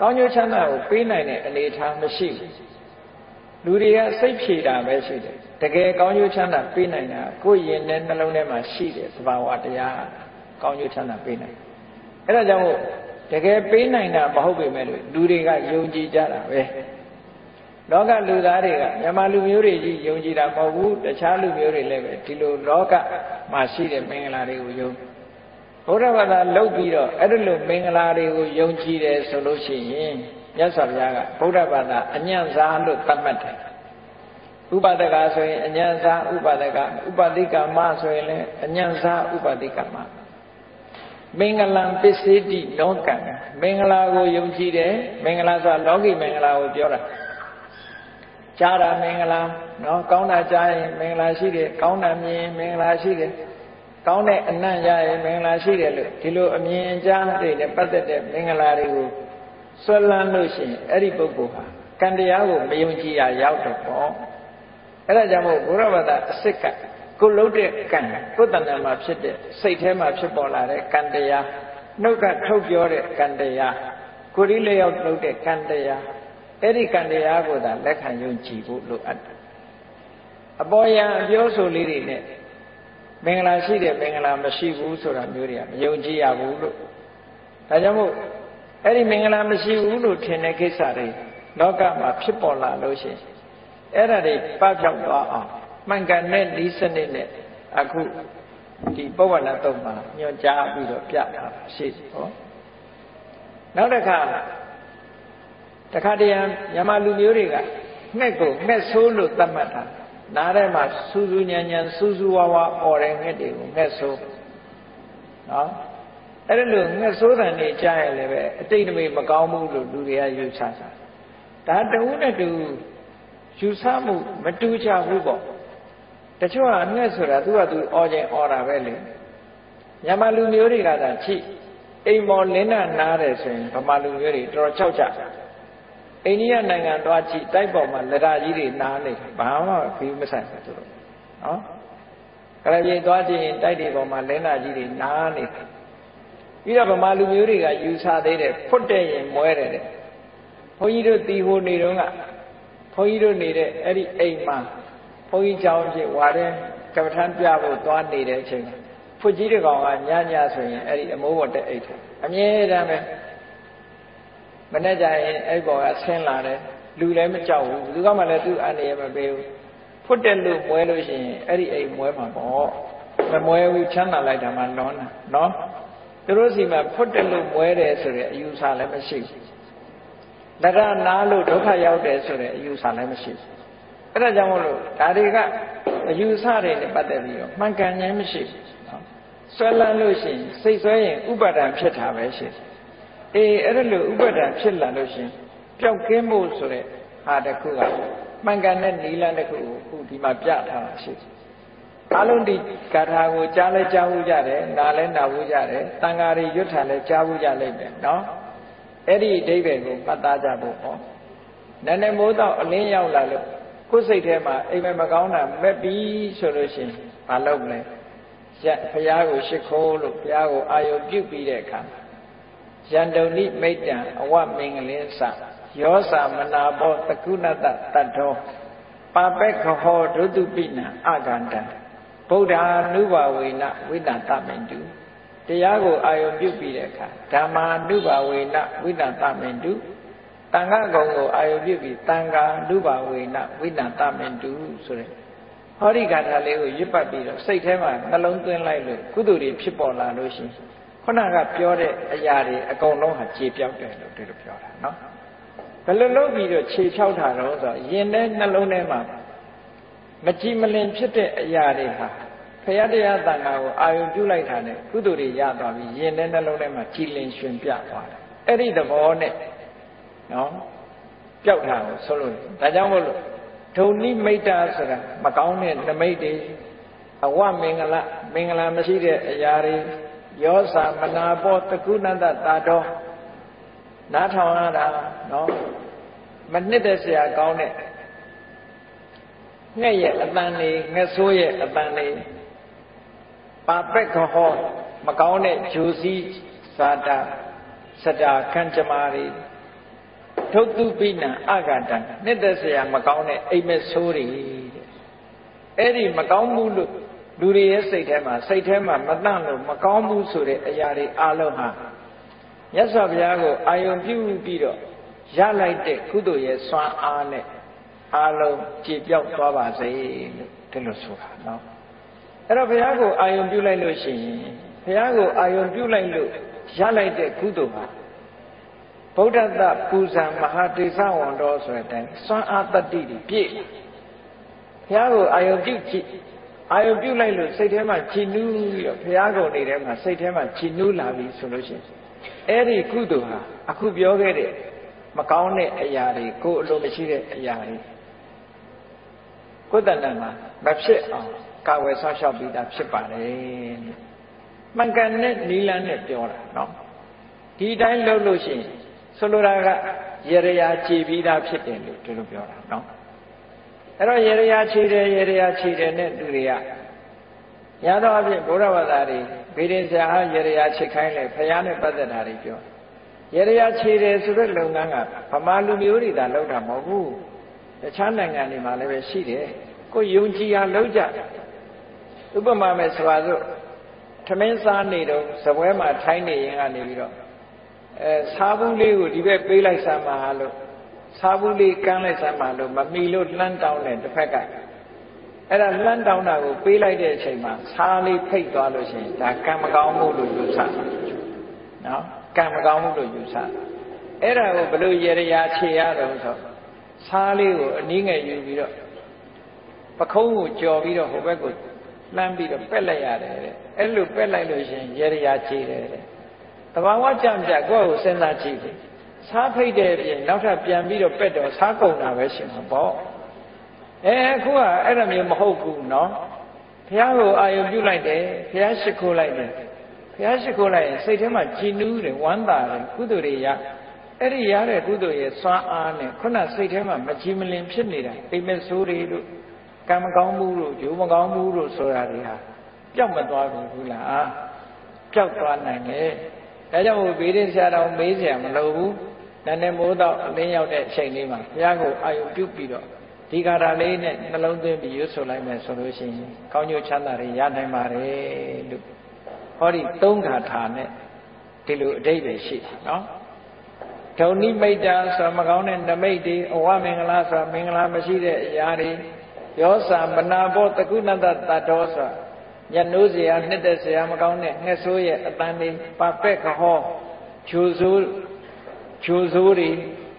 ကောင်းကျိုးချမ်းသာကိုပေးနိုင်တဲ့အနေအထားမရှိဘူးလူတွေကစိတ်ဖြေတာပဲရှိတယ်တကယ်ကောင်းကျိုးချမ်းသာပေးနိုင်တာကိုယ်ရင်နဲ့နှလုံးထဲမှာရှိတဲ့သဘာဝတရားကောင်းကျိုးချမ်းသာပေးနိုင်အဲ့ဒါကြောင့်မို့တကယ်ပေးနိုင်တာမဟုတ်ပေမဲ့လို့လူတွေကယုံကြည်ကြတာပဲလောကလူသားတွေကမြန်မာလူမျိုးတွေကြီးယုံကြည်တာမဟုတ်ဘူးတခြားလူမျိုးတွေလည်းပဲဒီလိုလောကမှာရှိတဲ့မင်္ဂလာတွေကိုယုံဘုရားဘာသာလုပ်ပြီးတော့အဲ့ဒီလိုမင်္ဂလာတွေကိုယုံကြည်တယ်ဆိုလို့ရှိရင်မြတ်စွာဘုရားကဗုဒ္ဓဘာသာအညံ့စားလို့သတ်မှတ်တယ်ဥပဒကဆိုရင်အညံ့စားဥပဒကဥပတိကမဆိုရင်လည်းအညံ့စားဥပတိကမမင်္ဂလံပစ္စေတိလောကံမင်္ဂလာကိုယုံကြည်တယ်မင်္ဂလာဆိုတာလောကီမင်္ဂလာကိုပြောတာကြားတာမင်္ဂလာနော်ကောင်းတာကြားရင်မင်္ဂလာရှိတယ်ကောင်းတာမြင်မင်္ဂလာရှိတယ်ကောင်းတဲ့အနံ့ရရင်မင်္ဂလာရှိတယ်လို့ဒီလိုအမြင်ကြားတွေနဲ့ပတ်သက်တဲ့မင်္ဂလာတွေကိုဆွဲလန်းလို့ရှိရင်အဲ့ဒီပုဂ္ဂိုလ်ဟာကံတရားကိုမယုံကြည်ရရောက်တော့ပေါ့အဲ့ဒါကြောင့်မို့ဘုရားဘာသာအစစ်ကကိုလုံးတဲ့ကံကိုယ်တဏ္ဍာမှာဖြစ်တဲ့စိတ်ထဲမှာဖြစ်ပေါ်လာတဲ့ကံတရားနှုတ်ကထုတ်ပြောတဲ့ကံတရားကိုယ်ဒီလျောက်လုပ်တဲ့ကံတရားအဲ့ဒီကံတရားကိုသာလက်ခံယုံကြည်ဖို့လိုအပ်တယ်အပေါ်ယံအပြောဆိုလေးတွေနဲ့မင်္ဂလာရှိတယ်မင်္ဂလာမရှိဘူးဆိုတာမျိုးတွေကမယုံကြည်ရဘူးလို့ဒါကြောင့်မို့အဲ့ဒီမင်္ဂလာမရှိဘူးလို့ထင်တဲ့ကိစ္စတွေလောကမှာဖြစ်ပေါ်လာလို့ရှိရင်အဲ့ဒါတွေပပျောက်သွားအောင်မှန်ကန်တဲ့ဤစနစ်နဲ့အခုဒီပုဗ္ဗနာတုံမှာညွှန်ကြားပြီးတော့ပြတာရှိဟောနောက်တစ်ခါတခါတည်းမြန်မာလူမျိုးတွေကငှက်ကိုငှက်ဆိုးလို့သတ်မှတ်တာနားထဲမှာစူးစူးညံညံစူးစူးဝါးဝါអော်တဲ့ငှက်တွေကိုငှက်ဆိုးနော်အဲ့ဒါလို့ငှက်ဆိုးတယ်နေကြားရလည်းပဲအတိတ်တမေမကောင်းဘူးလို့လူတွေကယူဆတာဒါတဝုနဲ့တူယူဆမှုမတူကြဘူးပေါ့တချို့ကငှက်ဆိုတာသူကသူអော်ခြင်းអော်တာပဲလေမြန်မာလူမျိုးတွေကသာချိအိမ်မော်လင်းနာနားတယ်ဆိုရင်ဗမာလူမျိုးတွေတော်တော်ကြောက်ကြအိန္ဒိယနိုင်ငံသွားကြည့်တိုက်ပေါ်မှာလက်ရာကြီးတွေနားနေဘာမှခီးမဆိုင်ဘူးသူတို့နော်ကရပြေသွားကြည့်ရင်တိုက်တွေပေါ်မှာလင်းနာကြီးတွေနားနေပြီးတော့ဗမာလူမျိုးတွေကယူဆသေးတယ်ဖွတ်တဲ့ရင်မွဲတယ်တဲ့ဘုန်းကြီးတို့တီဟိုနေတော့ကဘုန်းကြီးတို့နေတဲ့အဲ့ဒီအိမ်မှာဘုန်းကြီးเจ้าဖြစ်ဝါတဲ့ကပ္ပထမ်းပြဖို့သွားနေတဲ့အချိန်ဖွတ်ကြီးတကောင်ကညညဆိုရင်အဲ့ဒီအမိုးပေါ်တက်အိတ်တယ်အမြဲတမ်းပဲမနေ့ကျရင်အဲ့ပေါ်ကဆင်းလာတယ်လူလည်းမကြောက်ဘူးဘယ်သူကမှလည်းသူ့အနေရမပေးဘူးဖွတ်တယ်လို့မွဲလို့ရှိရင်အဲ့ဒီအိမ်မွဲမှာပေါ့မမွဲဘူးချမ်းသာလိုက်တာမှလွန်တာနော်သူတို့စီမှာဖွတ်တယ်လို့မွဲတယ်ဆိုတဲ့အယူဆလည်းမရှိဘူးလက်ကနားလို့ဒုက္ခရောက်တယ်ဆိုတဲ့အယူဆလည်းမရှိဘူးအဲ့ဒါကြောင့်မို့လို့ဒါတွေကအယူဆတွေနဲ့ပတ်သက်ပြီးတော့မှန်ကန်ခြင်းမရှိဘူးနော်ဆွဲလန်းလို့ရှိရင်စိတ်ဆွဲရင်ဥပါဒံဖြစ်တာပဲရှိတယ်အေးအဲ့ဒါလို့ဥပါဒံဖြစ်လာလို့ရှိရင်ပျောက်ကင်းဖို့ဆိုတဲ့ဟာတစ်ခုကမှန်ကန်တဲ့နိလန်းတစ်ခုကိုအခုဒီမှာပြထားတာရှိတယ်အလုံးဒီဂါထာကိုကြားလဲကြားဘူးကြတယ်နားလဲနားဘူးကြတယ်တန်ဃာတွေရွတ်ထာလဲကြားဘူးကြလိမ့်မယ်နော်အဲ့ဒီအဓိပ္ပာယ်ကိုပတ်သားကြဖို့ဟောနည်းနည်းမိုးတော့အလင်းရောက်လာလို့ကိုယ်စိတ်ထဲမှာအိမ်မက်မကောင်းတာမက်ပြီးဆိုလို့ရှိရင်မလုပ်လဲရက်ဘုရားကိုရှ िख ိုးလို့ဘုရားကိုအာယုပြုပြီးတဲ့အခါယန္တုန်ိမိတ်တံအဝမင်္ဂလင်းစယောစာမနာဘောတကုဏတတတ္ထောပါပက္ခဟောဒုတုပိနံအကန္တံဗုဒ္ဓ ानु ဘာဝေနဝိတ္တသမင်တုတရားကိုအာယုပြုပြီးတဲ့အခါဓမ္မာ ानु ဘာဝေနဝိတ္တသမင်တုတန်ခါကုံကိုအာယုပြုပြီးတန်ခါ ानु ဘာဝေနဝိတ္တသမင်တုဆိုတဲ့ဟောဒီဂါထာလေးကိုရွတ်ပတ်ပြီးတော့စိတ်ထဲမှာနှလုံးသွင်းလိုက်လို့ကုသိုလ်တွေဖြစ်ပေါ်လာလို့ရှိရင်ခုနကပြောတဲ့အရာတွေအကုန်လုံးဟာခြေပြောက်တယ်လို့ဒီလိုပြောတာနော်ဘယ်လိုလုပ်ပြီးတော့ခြေဖြောက်တာတော့ဆိုတော့ယင်တဲ့နှလုံးထဲမှာမကြည်မလင်ဖြစ်တဲ့အရာတွေဟာဖရာတရားတန်ခါကိုအာယုပြုလိုက်တာနဲ့ကုသိုလ်တွေရသွားပြီးယင်တဲ့နှလုံးထဲမှာကြည်လင်ရှင်ပြသွားတယ်အဲ့ဒီသဘောနဲ့နော်ပျောက်တာကိုဆိုလို့ဒါကြောင့်မို့လို့ဒုံနိမိတ်တာဆိုတာမကောင်းတဲ့နမိတ်တွေအဝမင်္ဂလမင်္ဂလာမရှိတဲ့အရာတွေယောစာမနာဘောတကုဏတတာတော်နားထောင်ရတာနော်မနှစ်သက်เสียကောင်းတဲ့ငှက်ရဲ့အတန်လေးငှက်ဆိုးရဲ့အတန်လေးပါပက်ခဟောမကောင်းတဲ့ဂျိုစီစာတာစတာခန့်ကြမာတွေထုတ်သူပိနံအဂတံနှစ်သက်စရာမကောင်းတဲ့အိမ်မက်ဆိုးတွေအဲ့ဒီမကောင်းမှုလို့လူတွေရဲ့စိတ်ထဲမှာစိတ်ထဲမှာမတန့်လို့မကောင်းမှုဆိုတဲ့အရာတွေအလုံးဟာမြတ်စွာဘုရားကိုအာယုံပြုပြီးတော့ရလိုက်တဲ့ကုသိုလ်ရဲ့စွမ်းအားနဲ့အလုံးကြည်ပြောက်သွားပါစေလို့ဒီလိုဆိုတာနော်အဲ့တော့ဘုရားကိုအာယုံပြုလိုက်လို့ရှိရင်ဘုရားကိုအာယုံပြုလိုက်လို့ရလိုက်တဲ့ကုသိုလ်ဟာဗုဒ္ဓတပူဇံမဟာတေဇဝန္တောဆိုတဲ့အတိုင်းစွမ်းအားတတ္တိတွေပြည့်ဘုရားကိုအာယုံပြုကြည့်အာယုံပြုလိုက်လို့စိတ်ထဲမှာကြည်နူးပြီးတော့ဘုရားကိုယ်နေထဲမှာစိတ်ထဲမှာကြည်နူးလာပြီဆိုလို့ရှိရင်အဲ့ဒီကုသိုလ်ဟာအခုပြောခဲ့တဲ့မကောင်းတဲ့အရာတွေကိုအလိုမရှိတဲ့အရာတွေကိုယ်တဏ္ဍာမှာမဖြစ်အောင်ကာဝယ်ဆောက်ရှောက်ပြီးသားဖြစ်ပါတယ်မှန်ကန်တဲ့နီလန်းနဲ့ပြောတာနော်ဒီတိုင်းလုပ်လို့ရှိရင်ဆိုလိုတာကရေရရာခြေပြီးသားဖြစ်တယ်လို့ဒီလိုပြောတာနော်အဲ့တော့ရေရရာခြေတယ်ရေရရာခြေတယ်နဲ့လူတွေကညာတော့အဖြစ်ဘုရားဘာသာတွေဗေဒင်ဆရာဟာရေရရာခြေခိုင်းလေဖျားနဲ့ပတ်သက်တာတွေပြောရေရရာခြေတယ်ဆိုတဲ့လုပ်ငန်းကဗမာလူမျိုးတွေသာလုပ်တာမဟုတ်ဘူးတခြားနိုင်ငံတွေမှာလည်းပဲရှိတယ်ကိုယုံကြည်ရလုပ်ကြဥပမာမဲ့ဆိုပါစို့ထမင်းစားနေတော့စပွဲမှာထိုင်းနေရင်ကနေပြီးတော့အဲစားဘူးလေးကိုဒီဘက်ပေးလိုက်စမ်းပါလို့စားဘူးလေးကမ်းလိုက်စမ်းပါလို့မမီလို့လှမ်းတောင်းတယ်တစ်ဖက်ကအဲ့ဒါလှမ်းတောင်းတာကိုပေးလိုက်တဲ့အချိန်မှာစားလေးဖိတ်သွားလို့ရှိရင်ဒါကံမကောင်းမှုလို့ယူဆနော်ကံမကောင်းမှုလို့ယူဆအဲ့ဒါကိုဘလို့ရေရရာခြေရတော့ဆိုစားလေးကိုအနည်းငယ်ယူပြီးတော့ပခုံးကိုကြော်ပြီးတော့ဟိုဘက်ကိုလှမ်းပြီးတော့ပက်လိုက်ရတယ်တဲ့အဲ့လိုပက်လိုက်လို့ရှိရင်ရေရရာခြေတယ်တဲ့တဘာဝကြံပြကိုယ့်ကိုစဉ်းစားကြည့်တယ်စားဖိတ်တဲ့အပြင်နောက်ထပ်ပြန်ပြီးတော့ပက်တော့စားကုန်တာပဲရှင်မှာပေါ့အဲအခုကအဲ့လိုမျိုးမဟုတ်ဘူးနော်ဘုရားကိုအာယုံပြုလိုက်တယ်ဘုရားရှိခိုးလိုက်တယ်ဘုရားရှိခိုးလိုက်ရင်စိတ်ထဲမှာကြည်နူးတယ်ဝမ်းသာတယ်ကုသိုလ်တွေရအဲ့ဒီရတဲ့ကုသိုလ်ရဲ့စွမ်းအားနဲ့ခုနစိတ်ထဲမှာမကြည်မလင်ဖြစ်နေတာအိမ်မက်ဆိုးတွေလို့ကံမကောင်းမှုလို့ဂျိုးမကောင်းမှုလို့ဆိုတာတွေဟာပျောက်မသွားဘူးလားပျောက်သွားနိုင်တယ်ဒါကြောင့်မို့ဗေဒင်ဆရာတော်မေးစရာမလိုဘူးနည်းနည်းမိုးတော့အလင်းရောက်တဲ့အချိန်လေးမှာဘုရားကိုအာယုပြုပြီးတော့ဒီကာထာလေးနဲ့နှလုံးသွင်းပြီးရွတ်ဆိုလိုက်မယ်ဆိုလို့ရှိရင်ကောင်းကျိုးချမ်းသာတွေရနိုင်ပါတယ်လို့ဟောဒီသုံးကာထာနဲ့ဒီလိုအဓိပ္ပာယ်ရှိတယ်နော်ဒုံနိမိတ်တာဆိုမကောင်းတဲ့နမိတ်တွေအဝမင်္ဂလာဆိုမင်္ဂလာမရှိတဲ့အရာတွေယောစာမနာဘောတကုဏတတတောဆိုညနိုးเสียနှစ်သက်เสียမကောင်းတဲ့ငှက်ဆိုးရဲ့အတန်တွေပပက်ခဟောဂျိုဆိုးဂျိုဆိုးတွေ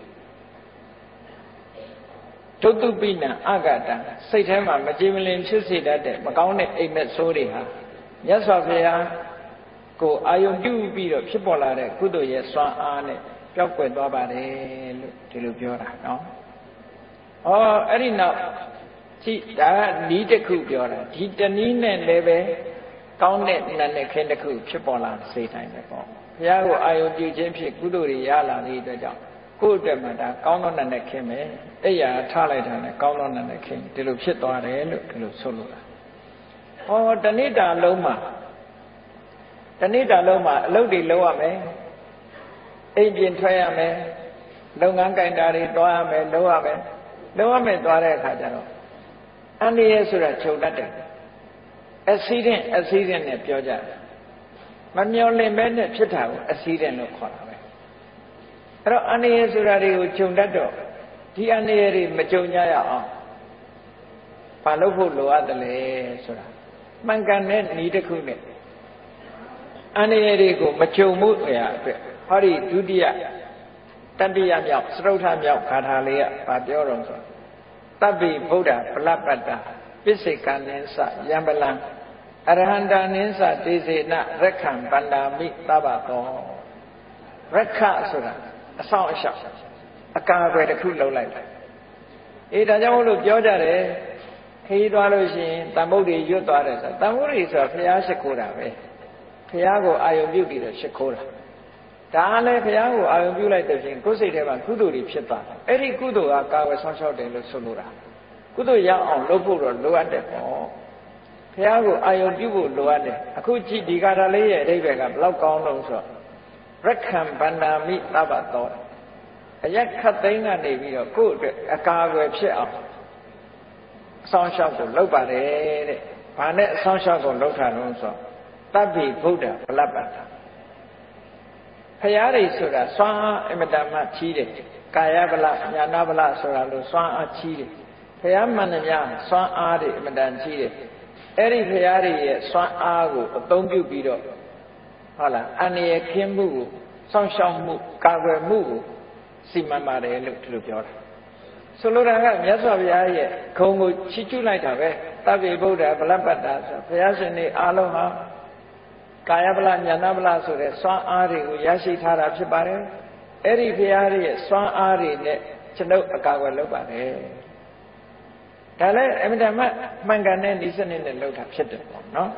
ဒုတုပိနံအဂတံစိတ်ထဲမှာမကြည်မလင်ဖြစ်စေတတ်တဲ့မကောင်းတဲ့အိမ်မက်ဆိုးတွေဟာမြတ်စွာဘုရားကိုအာယုံပြုပြီးတော့ဖြစ်ပေါ်လာတဲ့ကုသိုလ်ရဲ့စွမ်းအားနဲ့ပျောက်ကွယ်သွားပါတယ်လို့ဒီလိုပြောတာနော်။ဩအဲ့ဒီနောက်ကြည့်ဒါကနီးတစ်ခုပြောတာဒီတနည်းနဲ့လည်းပဲကောင်းတဲ့နာနဲ့ခင်းတစ်ခုဖြစ်ပေါ်လာစေတိုင်းပဲပေါ့။ဘုရားကိုအာယုံပြုခြင်းဖြင့်ကုသိုလ်တွေရလာတဲ့အတွက်ကြောင့်ကိုယ့်အတွက်မှဒါကောင်းသောနာနဲ့ခင်းမယ်။အဲ့ရထားလိုက်တာနဲ့ကောင်းသောနာနဲ့ခင်းဒီလိုဖြစ်သွားတယ်လို့ဒီလိုဆိုလိုတာ။ဩတဏိတာလုံးမှာတဏိတာလုံးမှာအလုပ်တွေလုပ်ရမယ်။အိမ်ပြင်ထွက်ရမယ်။လုပ်ငန်းကိုင်တာတွေတွားရမယ်လုပ်ရမယ်။လုပ်ရမယ်တွားတဲ့အခါကျတော့အန္တရာယ်ဆိုတာချုပ်တတ်တယ်။ accident accident နဲ့ပြောကြတယ်။မမျော်လင့်ပဲနဲ့ဖြစ်တာကို accident လို့ခေါ်တာပဲ။အဲ့တော့အန္တရာယ်ဆိုတာတွေကိုခြုံတတ်တော့ဒီအန္တရာယ်တွေမကြုံကြရအောင်ဘာလို့ဖို့လိုအပ်တယ်လဲဆိုတာမှန်ကန်တဲ့နည်းတစ်ခုနဲ့အန္တရာယ်တွေကိုမကြုံမှုအရာအတွက်ဟောဒီဒုတိယတတိယမြောက်စတုထမြောက်ဂါထာလေးကဗာပြောတော့ဆိုတပ္ပိဗုဒ္ဓဗလပ္ပတ္တပစ္စေကနင်းစယံပလံအရဟန္တာနင်းစတေစေနရက္ခံပန္တာမိသဗ္ဗသောရက္ခဆိုတာအဆောင်အရှောက်အကာအကွယ်တစ်ခုလုပ်လိုက်တယ်အေးဒါကြောင့်မို့လို့ပြောကြတယ်ခရီးသွားလို့ရှိရင်တန်ဖို့တွေရွတ်သွားတယ်ဆိုတန်ဖို့တွေဆိုတာဘုရားရှိခိုးတာပဲဘုရားကိုအာယုံပြုပြီးတော့ရှိခိုးတာဒါလည်းဘုရားကိုအာယုံပြုလိုက်တဲ့ချင်းကိုယ်စိတ်ထဲမှာကုသိုလ်တွေဖြစ်သွားတယ်အဲ့ဒီကုသိုလ်ကကာဝယ်ဆောင်ရှောက်တယ်လို့ဆိုလိုတာကုသိုလ်ရအောင်လုပ်ဖို့တော့လိုအပ်တယ်ပေါ့ဘုရားကိုအာယုံပြုဖို့လိုအပ်တယ်အခုကြည့်ဒီကာထာလေးရဲ့အဓိပ္ပာယ်ကဘယ်လောက်ကောင်းလို့ဆိုရက္ခံဗန္ဒာမိသဗ္ဗသောအရက်ခတ်သိမ်းကနေပြီးတော့ကိုယ့်အတွက်အကာအကွယ်ဖြစ်အောင်အဆောင်ရှောက်ကိုလုပ်ပါတယ်တဲ့။ဘာနဲ့အဆောင်ရှောက်ကိုလုပ်တာလို့ဆိုတပ္ပိဗုဒ္ဓဗလပ္ပတ္တဖရာတွေဆိုတာစွမ်းအားအမတမကြီးတယ်။ကာယဗလညာနာဗလဆိုတာလို့စွမ်းအားကြီးတယ်။ဖရာမှန်တယ်များစွမ်းအားတွေအမတန်ကြီးတယ်။အဲ့ဒီဖရာတွေရဲ့စွမ်းအားကိုအသုံးပြုပြီးတော့ဟုတ်လားအန္တရာယ်ခင်းမှုကိုစောင့်ရှောက်မှုကာကွယ်မှုကိုစီမံပါတယ်လို့ဒီလိုပြောတာဆိုလိုတာကမြတ်စွာဘုရားရဲ့ဂုဏ်ကိုချီးကျူးလိုက်တာပဲတပ္ပိဗုဒ္ဓဗလပ္ပတ္တဆိုဘုရားရှင်တွေအားလုံးဟာကာယဗလညာနာဗလဆိုတဲ့စွမ်းအားတွေကိုရရှိထားတာဖြစ်ပါတယ်အဲ့ဒီဘုရားရဲ့စွမ်းအားတွေနဲ့ကျွန်ုပ်အကာအကွယ်လုပ်ပါတယ်ဒါလည်းအမြဲတမ်းမှန်ကန်တဲ့ဤစနစ်နဲ့လုပ်တာဖြစ်တယ်ပေါ့နော်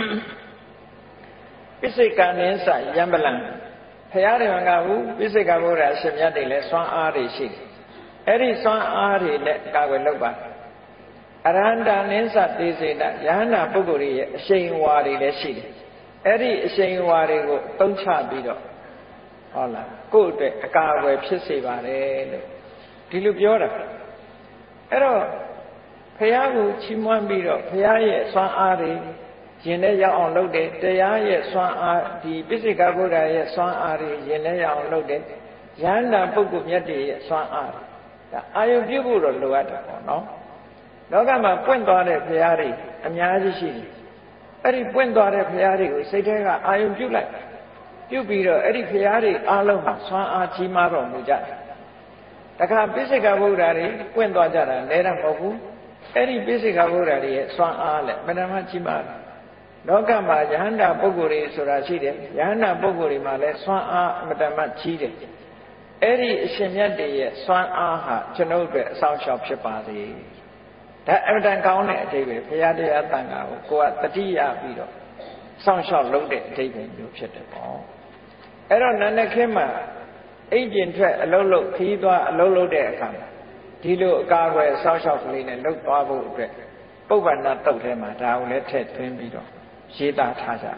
ပိစိကနင်းစယံပလံဘုရားတွေမှာကဘူးပိစိကဗုဒ္ဓအရှင်မြတ်တွေလည်းစွမ်းအားတွေရှိတယ်အဲ့ဒီစွမ်းအားတွေနဲ့ကာကွယ်လုပ်ပါအရဟန္တာနင်းစသေစေတယဟနာပုဂ္ဂိုလ်ရဲ့အရှိန်ဝါတွေလည်းရှိတယ်အဲ့ဒီအရှိန်ဝါတွေကိုအသုံးချပြီးတော့ဟုတ်လားကိုယ့်အတွက်အကာအကွယ်ဖြစ်စေပါတယ်လို့ဒီလိုပြောတာအဲ့တော့ဘုရားကိုချီးမွမ်းပြီးတော့ဘုရားရဲ့စွမ်းအားတွေရင်ထဲရောက်အောင်လုပ်တယ်တရားရဲ့စွမ်းအားဒီပိစိကဗုဒ္ဓရဲ့စွမ်းအားတွေရင်ထဲရောက်အောင်လုပ်တယ်ယန္တာပုဂ္ဂိုလ်မြတ်တွေရဲ့စွမ်းအားဒါအာယုပြုဖို့တော့လိုအပ်တယ်ပေါ့နော်လောကမှာပွင့်သွားတဲ့ဘုရားတွေအများကြီးရှိတယ်အဲ့ဒီပွင့်သွားတဲ့ဘုရားတွေကိုစိတ်ထဲကအာယုပြုလိုက်ပြုပြီးတော့အဲ့ဒီဘုရားတွေအားလုံးမှာစွမ်းအားကြီးမားတော်မူကြတယ်တခါပိစိကဗုဒ္ဓတွေပွင့်သွားကြတာလည်းတော့မဟုတ်ဘူးအဲ့ဒီပိစိကဗုဒ္ဓတွေရဲ့စွမ်းအားလည်းမနမကြီးမားတယ်လောကမှာယဟန္တာပုဂ္ဂိုလ်တွေဆိုတာရှိတယ်ယဟန္တာပုဂ္ဂိုလ်တွေမှာလည်းစွမ်းအားအမတမကြီးတယ်အဲ့ဒီအရှင်မြတ်တွေရဲ့စွမ်းအားဟာကျွန်ုပ်တို့အဆောင်ရှောက်ဖြစ်ပါစေဒါအမတန်ကောင်းတဲ့အဓိပ္ပာယ်ဘုရားတရားတန်ခါကိုကိုယ်ကတတိယပြီးတော့စောင့်ရှောက်လုပ်တဲ့အဓိပ္ပာယ်မျိုးဖြစ်တယ်ပေါ့အဲ့တော့နန္ဒခေမှာအိမ်ပြင်ထွက်အလုံးလုံးခီးသွားအလုံးလုံးတဲ့အခါမှာဒီလိုအကာအကွယ်စောင့်ရှောက်ကလေးနဲ့လှုပ်သွားဖို့အတွက်ပုဗ္ဗန္နတုတ်ထဲမှာဒါကိုလည်းထည့်သွင်းပြီးတော့ရေးသားထားကြ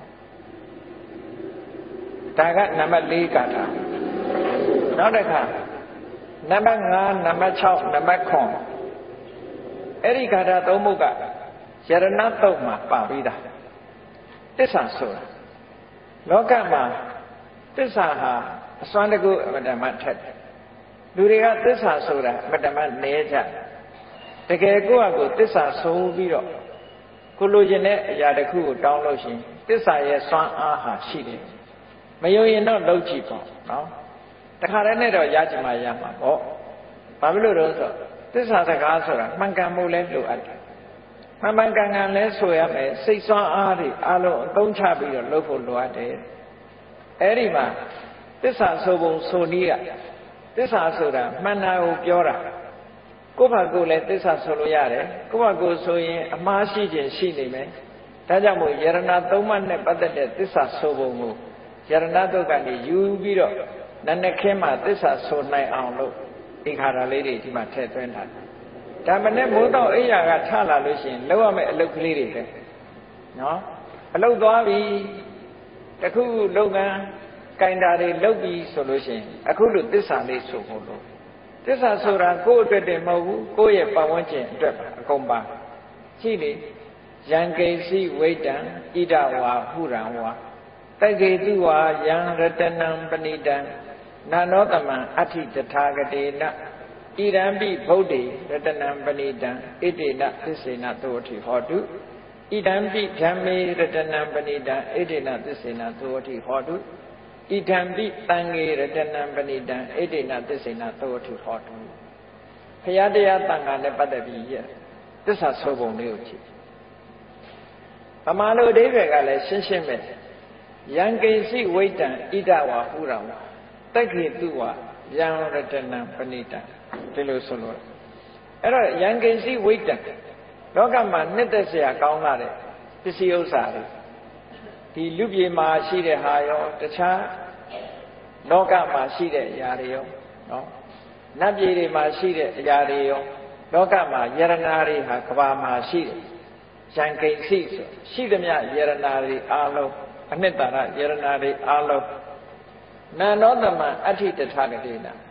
ဒါကနံပါတ်၄ကထာနောက်တစ်ခါနံပါတ်၅နံပါတ်၆နံပါတ်၇အဲ့ဒီဂါထာသုံးပုဒ်ကယရဏတုတ်မှာပါပြီးသားသစ္စာဆိုတာလောကမှာသစ္စာဟာအစွမ်းတကူအမတ္တမထက်တယ်လူတွေကသစ္စာဆိုတာအမတ္တမနဲကြတကယ်ကိုယ့်အကိုသစ္စာဆိုပြီးတော့ကိုလိုချင်တဲ့အရာတစ်ခုကိုတောင်းလို့ရှိရင်သစ္စာရဲ့စွမ်းအားဟာရှိတယ်မယုံရင်တော့လုပ်ကြည့်ပေါ့နော်တခါတည်းနဲ့တော့ရကြမှာရမှာပေါ့ဘာဖြစ်လို့လဲဆိုတော့သစ္စာစကားဆိုတာမှန်ကန်မှုလဲလိုအပ်တယ်မှန်မှန်ကန်ကန်လဲဆိုရမယ်စိတ်စွမ်းအားတွေအလုံးအသုံးချပြီးတော့လုပ်ဖို့လိုအပ်တယ်အဲ့ဒီမှာသစ္စာဆိုပုံဆိုနည်းကသစ္စာဆိုတာမှန်တာကိုပြောတာကိုယ့်ဘာကိုယ်လည်းသစ္စာဆိုလို့ရတယ်ကိုယ့်ဘာကိုယ်ဆိုရင်အမှားရှိခြင်းရှိနေမယ်ဒါကြောင့်မို့ယရဏသုံးပါးနဲ့ပတ်သက်တဲ့သစ္စာဆိုပုံကိုယရဏတုတ်ကနေယူပြီးတော့နန္ဒခင်းမှာသစ္စာဆိုနိုင်အောင်လို့သင်္ခါရလေးတွေဒီမှာထည့်သွင်းထားတယ်ဒါမနဲ့မိုးတော့အိယာကထလာလို့ရှိရင်လောက်ရမယ့်အလုပ်ကလေးတွေပဲနော်အလုပ်သွားပြီတခုလုပ်ငန်းကင်တာတွေလုပ်ပြီဆိုလို့ရှိရင်အခုလိုသစ္စာလေးဆိုဖို့လို့သစ္စာဆိုတာကိုယ့်အတွက်တည်းမဟုတ်ဘူးကိုယ့်ရဲ့ပတ်ဝန်းကျင်အတွက်ပါအကုန်ပါရှိလေယံကိစီဝိတံဣဒဝါဟုရံဝါတက္ကေတုဝါယံရတနံပဏိတံနာနောတမံအဋ္ဌိတထာဂတေနဣရံပိဗုဒ္ဓေရတနံပဏိတံဣတိနသစ္စေနသောတိဟောတုဣဒံပိဓမ္မေရတနံပဏိတံဣတိနသစ္စေနသောတိဟောတုဣဒံပိတံဃေရတနံပဏိတံဣတိနသစ္စေနသောတိဟောတုဘုရားတရားတန်ခါနဲ့ပတ်သက်ပြီးသစ္စာဆိုပုံလေးကိုကြည့်ဗမာလိုအဓိပ္ပာယ်ကလည်းရှင်းရှင်းပဲယံကိစီဝိတံဣဒဝါဟုရံဝါတက္ခေတုဝါယံရတနံပဏိတံဒီလိုဆိုလို့အဲ့တော့ယံကိစီဝိတံလောကမှာနှစ်သက်စရာကောင်းလာတဲ့ပစ္စည်းဥစ္စာတွေဒီလူပြေမှာရှိတဲ့ဟာရောတခြားလောကမှာရှိတဲ့အရာတွေရောနော်နတ်ပြည်တွေမှာရှိတဲ့အရာတွေရောလောကမှာယရနာတွေဟာကဘာမှာရှိတယ်ယံကိစီဆိုရှိသမျှယရနာတွေအားလုံးအနှစ်သာရယရနာတွေအားလုံးနာနောတမံအဋ္ဌိတထာဂတိနာ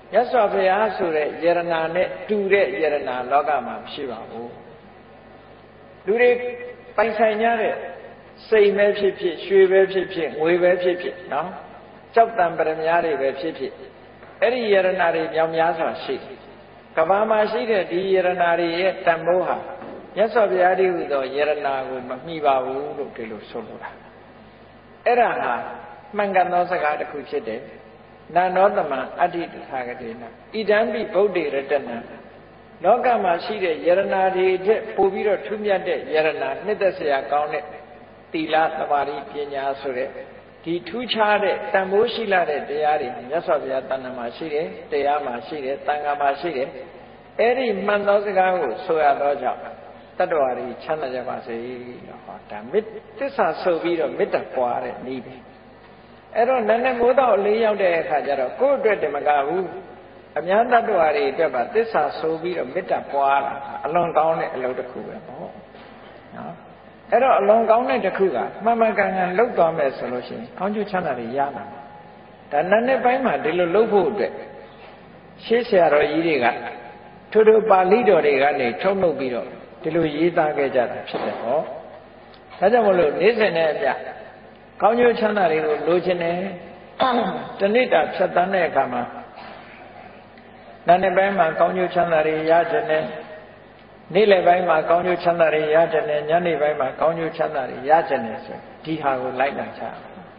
nhất so với á số đấy giờ nào này tu đấy giờ nào lo cả mà xí vào u tu đấy bay say nhá đấy xây mấy phí phí suy mấy phí phí ngồi mấy phí phí nó chấp tâm bền nhá đấy mấy phí phí ấy đi giờ nào đấy nhau nhá sao xí cả ba mà xí đấy đi giờ nào đấy tâm bố ha nhất so với á đi rồi giờ nào cũng mà mi vào u lúc cái lúc số lúc ấy là ha mang cái nó sẽ cả được khu chết đấy na nó tầm mà adi thà cái đấy na idam bị bௌ đề rật na nó cả mà xí đấy giờ nào đấy thế phổ biến rồi thu nhận đấy giờ nào nhất là sẽ cao đấy tỷ lệ tầm đi bên nhà số đấy thì thu cha đấy tam bố xí là đấy đấy đấy nhất so với tam mà xí đấy đấy mà xí đấy tam mà xí đấy ấy đi mang nó sẽ cả của số ya đó cho tất cả đi chăn là cho bà sĩ họ đã biết tức là số bị rồi biết được quá đấy đi ấy rồi nên mỗi đạo lý nhau để khai ra rồi cố tuyệt để mà cả u em nhớ tất cả đi để bà tức là số bị rồi biết được quá là lòng cao này lâu được khu đó ấy rồi lòng cao này được khu cả mà mà càng ngày lâu to mấy solution con chú chăn là đi ya màแต่นั้นในไปมาဒီလိုလုပ်ဖို့အတွက်ရှေးဆရာတော်ကြီးတွေကထိုးထိုးပါဠိတော်တွေကနေထုတ်လုပ်ပြီးတော့ဒီလိုရေးသားခဲ့ကြတာဖြစ်တယ်ဟောဒါကြောင့်မလို့နေ့စဉ်နဲ့အပြကောင်းကျိုးချမ်းသာတွေကိုလိုချင်တယ်တဏိတာဖြတ်တန်းတဲ့အခါမှာနာနေပိုင်းမှာကောင်းကျိုးချမ်းသာတွေရချင်တယ်နေ့လယ်ပိုင်းမှာကောင်းကျိုးချမ်းသာတွေရချင်တယ်ညနေပိုင်းမှာကောင်းကျိုးချမ်းသာတွေရချင်တယ်ဆိုဒီဟာကိုလိုက်လာချ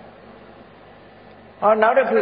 ဟောနောက်တစ်ခု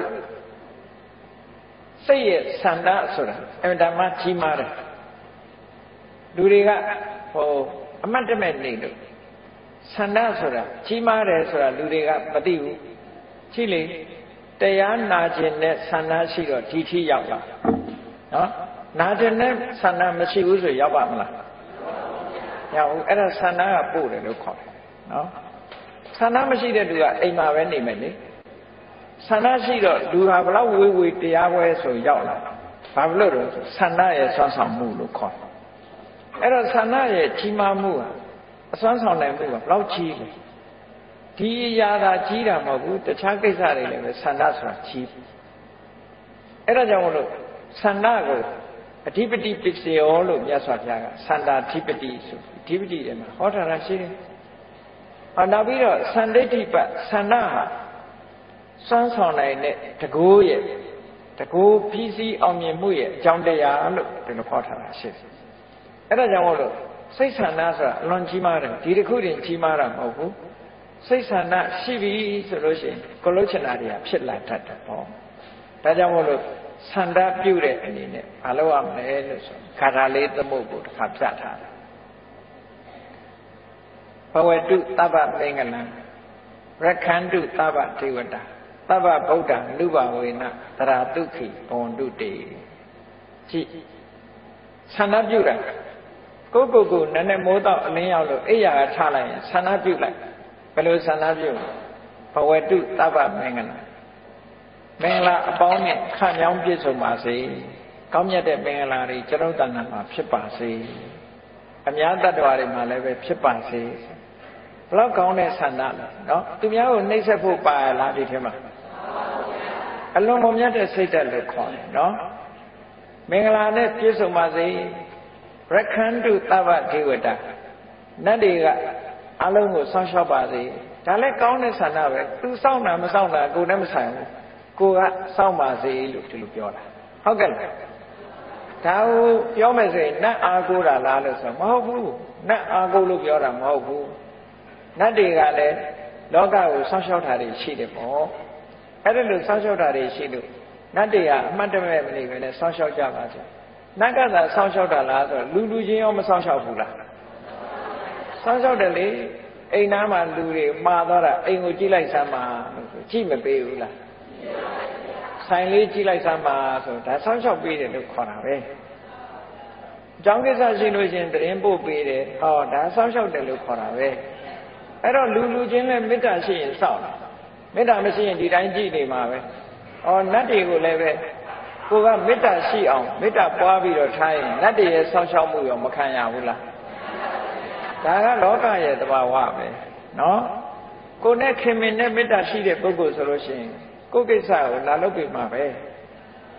စိတ်ရဲ့ဆန္ဒဆိုတာအမှန်တမ်းကြီးမားတယ်လူတွေကဟိုအမတ်တမဲ့နေလို့ဆန္ဒဆိုတာကြီးမားတယ်ဆိုတာလူတွေကမသိဘူးရှိလေတရားနာခြင်းနဲ့ဆန္ဒရှိတော့ဒီထိရောက်လာနော်နာခြင်းနဲ့ဆန္ဒမရှိဘူးဆိုရောက်ပါမလားရောက်ဘူးအဲ့ဒါဆန္ဒကပို့တယ်လို့ခေါ်တယ်နော်ဆန္ဒမရှိတဲ့လူကအိမ်မှာပဲနေမယ်လေဆန္ဒရှိတော့လူဟာဘလောက်ဝေးဝေးတရားပွဲဆိုရောက်လာဘာလို့လဲဆိုဆန္ဒရဲ့ဆွမ်းဆောင်မှုလို့ခေါ်တယ်အဲ့တော့ဆန္ဒရဲ့ကြီးမားမှုဟာအစွမ်းဆောင်နိုင်မှုကဘလောက်ကြီးလဲဒီအရာသာကြီးတာမဟုတ်ဘူးတခြားကိစ္စတွေလည်းပဲဆန္ဒဆိုတာကြီးအဲ့ဒါကြောင့်မလို့ဆန္ဒကိုအဓိပတိပစ္စယောလို့မြတ်စွာဘုရားကဆန္ဒအဓိပတိဆိုအဓိပတိထဲမှာဟောထားတာရှိတယ်။ဟောနောက်ပြီးတော့သန္တိဋ္ဌိပဆန္ဒဟာစွမ်းဆောင်နိုင်တဲ့တကူရဲ့တကူပြီးစီးအောင်မြင်မှုရဲ့အကြောင်းတရားလို့ဒီလိုဟောထားတာရှိတယ်။အဲ့ဒါကြောင့်မို့လို့စိတ်ဆန္ဒဆိုတာအလွန်ကြီးမားတယ်ဒီတစ်ခုတည်းကြီးမားတာမဟုတ်ဘူးစိတ်ဆန္ဒရှိပြီဆိုလို့ရှိရင်ကိုလုံးချင်တာတွေကဖြစ်လာတတ်တယ်ပေါ့ဒါကြောင့်မို့လို့ဆန္ဒပြုတဲ့အနေနဲ့မလုပ်ရမလဲလို့ဆိုခါထာလေးသမုတ်ကိုတစ်ခါပြထားတယ်ဘဝတုသဗ္ဗမင်္ဂလံရက္ခန္တုသဗ္ဗဒေဝတာသဗ္ဗဗုဒ္ဓနုဘဝေနသရတုခိဘဝန္တုတေကြည့်ဆန္ဒပြုတာကိုကိုကိုနည်းနည်းမိုးတော့အလင်းရောက်လို့အိယာကချလိုက်ရင်ဆန္ဒပြုလိုက်ဘယ်လိုဆန္ဒပြုဘဝတုသဗ္ဗမင်္ဂလံမင်္ဂလာအပေါင်းနဲ့ခန့်မြောင်းပြည့်စုံပါစေကောင်းမြတ်တဲ့မင်္ဂလာတွေကျွန်ုပ်တဏ္ဍာမှာဖြစ်ပါစေအများတ attva တွေမှာလည်းပဲဖြစ်ပါစေဘလောက်ကောင်းတဲ့ဆန္ဒလဲနော်သူများကိုနှိပ်စက်ဖို့ပါလားဒီထဲမှာအလွန်မမြတ်တဲ့စိတ်ဓာတ်လို့ခေါ်တယ်နော်မင်္ဂလာနဲ့ပြည့်စုံပါစေရက္ခန္တုသဗ္ဗဒေဝတာနတ်တွေကအလုံးကိုစောင့်ရှောက်ပါစေဒါလည်းကောင်းတဲ့ဆန္ဒပဲသူစောင့်တာမစောင့်တာကိုယ်နဲ့မဆိုင်ဘူးကိုကစောင့်ပါစေလို့ဒီလိုပြောတာဟုတ်ကဲ့လားဒါကိုပြောမယ်ဆိုရင်နတ်အားကိုးတာလားလို့ဆိုမဟုတ်ဘူးနတ်အားကိုးလို့ပြောတာမဟုတ်ဘူးနတ်တွေကလည်းလောကကိုစောင့်ရှောက်တာတွေရှိတယ်ပေါ့အဲ့ဒါလို့စောင့်ရှောက်တာတွေရှိလို့နတ်တွေကအမှတ်တမဲ့မနေပဲနဲ့စောင့်ရှောက်ကြပါစေနတ်ကသာစောင့်ရှောက်တာလားဆိုတော့လူလူချင်းရောမစောင့်ရှောက်ဘူးလားစောင့်ရှောက်တယ်လေအိမ်သားမှာလူတွေမှာသွားတာအိမ်ကိုကြည့်လိုက်စမ်းပါကြည့်မပေးဘူးလားဆိုင်လေးကြည့်လိုက်စမ်းပါဆိုဒါစောင့်ရှောက်ပေးတယ်လို့ခေါ်တာပဲအကြောင်းကိစ္စရှိလို့ရှင်တရင်ပို့ပေးတယ်ဟောဒါစောင့်ရှောက်တယ်လို့ခေါ်တာပဲအဲ့တော့လူလူချင်းနဲ့မေတ္တာရှိရင်စောင့်မေတ္တာမရှိရင်ဒီတိုင်းကြည့်နေမှာပဲဩနတ်တွေကိုလည်းပဲကိုကမေတ္တာရှိအောင်မေတ္တာပွားပြီးတော့ထားရင်နတ်တွေရဲ့စောင့်ရှောက်မှုရောမခံရဘူးလားဒါကလောကရဲ့သဘာဝပဲနော်ကိုနဲ့ခင်မင်နဲ့မေတ္တာရှိတဲ့ပုဂ္ဂိုလ်ဆိုလို့ရှိရင်ကိုယ်ကိစ္စကိုလာလုပ်ပြမှာပဲ